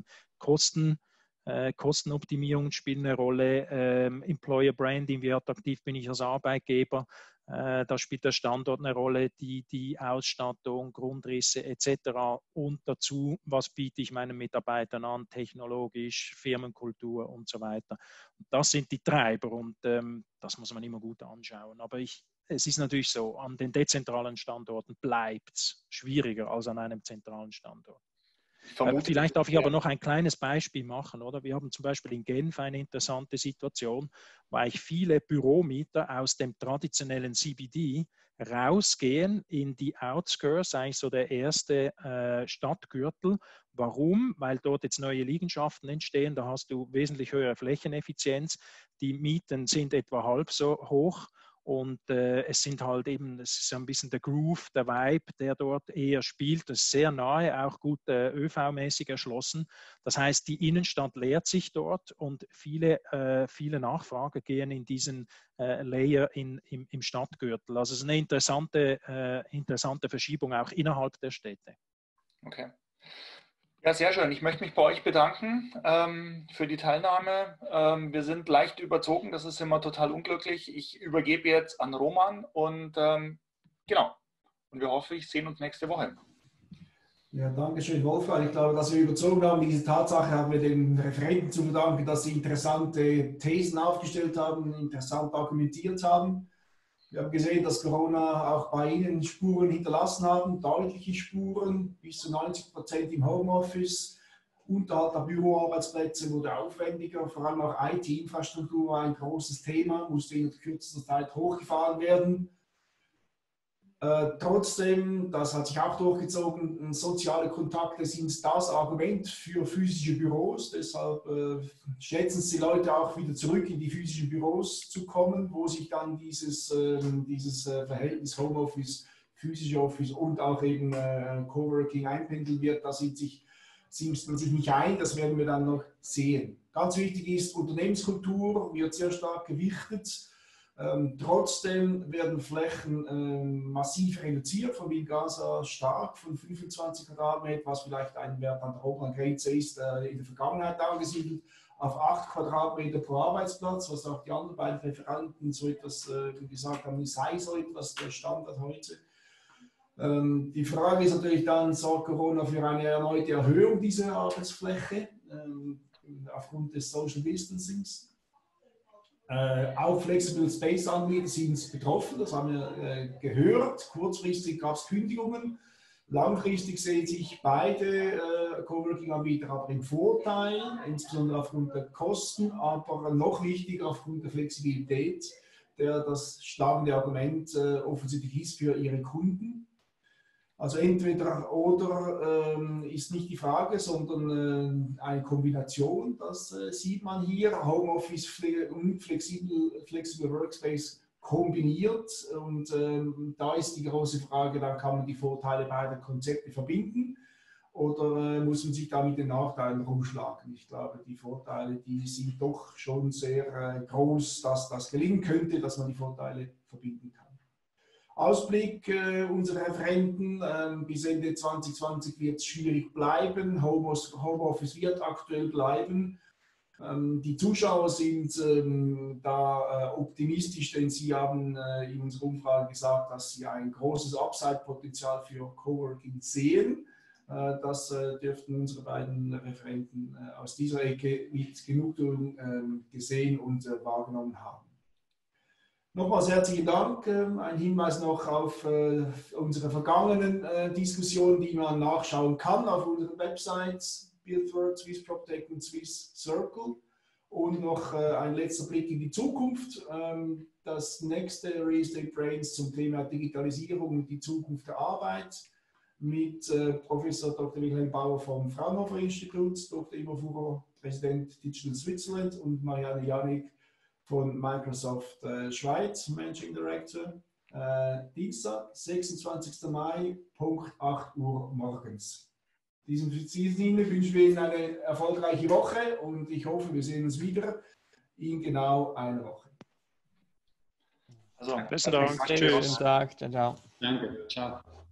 Kostenoptimierung spielen eine Rolle, Employer Branding, wie attraktiv bin ich als Arbeitgeber, da spielt der Standort eine Rolle, die Ausstattung, Grundrisse etc. Und dazu, was biete ich meinen Mitarbeitern an, technologisch, Firmenkultur und so weiter. Und das sind die Treiber und das muss man immer gut anschauen. Aber es ist natürlich so, an den dezentralen Standorten bleibt es schwieriger als an einem zentralen Standort. Vielleicht darf ich aber noch ein kleines Beispiel machen, oder? Wir haben zum Beispiel in Genf eine interessante Situation, weil viele Büromieter aus dem traditionellen CBD rausgehen in die Outskirts, eigentlich so der erste Stadtgürtel. Warum? Weil dort jetzt neue Liegenschaften entstehen, da hast du wesentlich höhere Flächeneffizienz, die Mieten sind etwa halb so hoch. Und es ist ein bisschen der Groove, der Vibe, der dort eher spielt. Das ist sehr nahe, auch gut ÖV-mäßig erschlossen. Das heißt, die Innenstadt leert sich dort und viele Nachfrager gehen in diesen Layer im Stadtgürtel. Also es ist eine interessante Verschiebung auch innerhalb der Städte. Okay. Ja, sehr schön. Ich möchte mich bei euch bedanken für die Teilnahme. Wir sind leicht überzogen, das ist immer total unglücklich. Ich übergebe jetzt an Roman und genau. Und wir hoffen, wir sehen uns nächste Woche. Ja, danke schön, Wolfgang. Ich glaube, dass wir überzogen haben, diese Tatsache haben wir den Referenten zu verdanken, dass sie interessante Thesen aufgestellt haben, interessant argumentiert haben. Wir haben gesehen, dass Corona auch bei Ihnen Spuren hinterlassen haben, deutliche Spuren, bis zu 90% im Homeoffice. Unterhalt der Büroarbeitsplätze wurde aufwendiger, vor allem auch IT-Infrastruktur war ein großes Thema, musste in kürzester Zeit hochgefahren werden. Trotzdem, das hat sich auch durchgezogen, soziale Kontakte sind das Argument für physische Büros. Deshalb schätzen es die Leute auch wieder zurück, in die physischen Büros zu kommen, wo sich dann dieses Verhältnis Homeoffice physische Office und auch eben Coworking einpendeln wird, da sieht man sich nicht ein, das werden wir dann noch sehen. Ganz wichtig ist, Unternehmenskultur wird sehr stark gewichtet. Trotzdem werden Flächen massiv reduziert, von Vilgasa stark, von 25 Quadratmeter, was vielleicht ein Wert an der oberen Grenze ist, in der Vergangenheit angesiedelt, auf 8 Quadratmeter pro Arbeitsplatz, was auch die anderen beiden Referenten so etwas gesagt haben, sei so etwas der Standard heute. Die Frage ist natürlich dann, sorgt Corona für eine erneute Erhöhung dieser Arbeitsfläche aufgrund des Social Distancings? Auch Flexible Space Anbieter sind betroffen, das haben wir gehört. Kurzfristig gab es Kündigungen. Langfristig sehen sich beide Coworking-Anbieter aber im Vorteil, insbesondere aufgrund der Kosten, aber noch wichtiger aufgrund der Flexibilität, der das schlagende Argument offensichtlich ist für ihre Kunden. Also entweder oder ist nicht die Frage, sondern eine Kombination. Das sieht man hier. Homeoffice und Flexible Workspace kombiniert. Und da ist die große Frage, dann kann man die Vorteile beider Konzepte verbinden oder muss man sich da mit den Nachteilen rumschlagen. Ich glaube, die Vorteile, die sind doch schon sehr groß, dass das gelingen könnte, dass man die Vorteile verbinden kann. Ausblick unserer Referenten, bis Ende 2020 wird es schwierig bleiben, Homeoffice wird aktuell bleiben. Die Zuschauer sind da optimistisch, denn sie haben in unserer Umfrage gesagt, dass sie ein großes Upside-Potenzial für Coworking sehen. Das dürften unsere beiden Referenten aus dieser Ecke mit Genugtuung gesehen und wahrgenommen haben. Nochmals herzlichen Dank. Ein Hinweis noch auf unsere vergangenen Diskussionen, die man nachschauen kann auf unseren Websites Buildworld, Swiss PropTech und Swiss Circle. Und noch ein letzter Blick in die Zukunft. Das nächste Real Estate Brains zum Thema Digitalisierung und die Zukunft der Arbeit mit Professor Dr. Wilhelm Bauer vom Fraunhofer Institut, Dr. Ivo Furo, Präsident Digital Switzerland und Marianne Janik von Microsoft Schweiz, Managing Director. Dienstag, 26. Mai, Punkt 8 Uhr morgens. In diesem Sinne wünschen wir Ihnen eine erfolgreiche Woche und ich hoffe, wir sehen uns wieder in genau einer Woche. Also, besten Dank. Schönen Tag. Ciao, ciao. Danke. Ciao.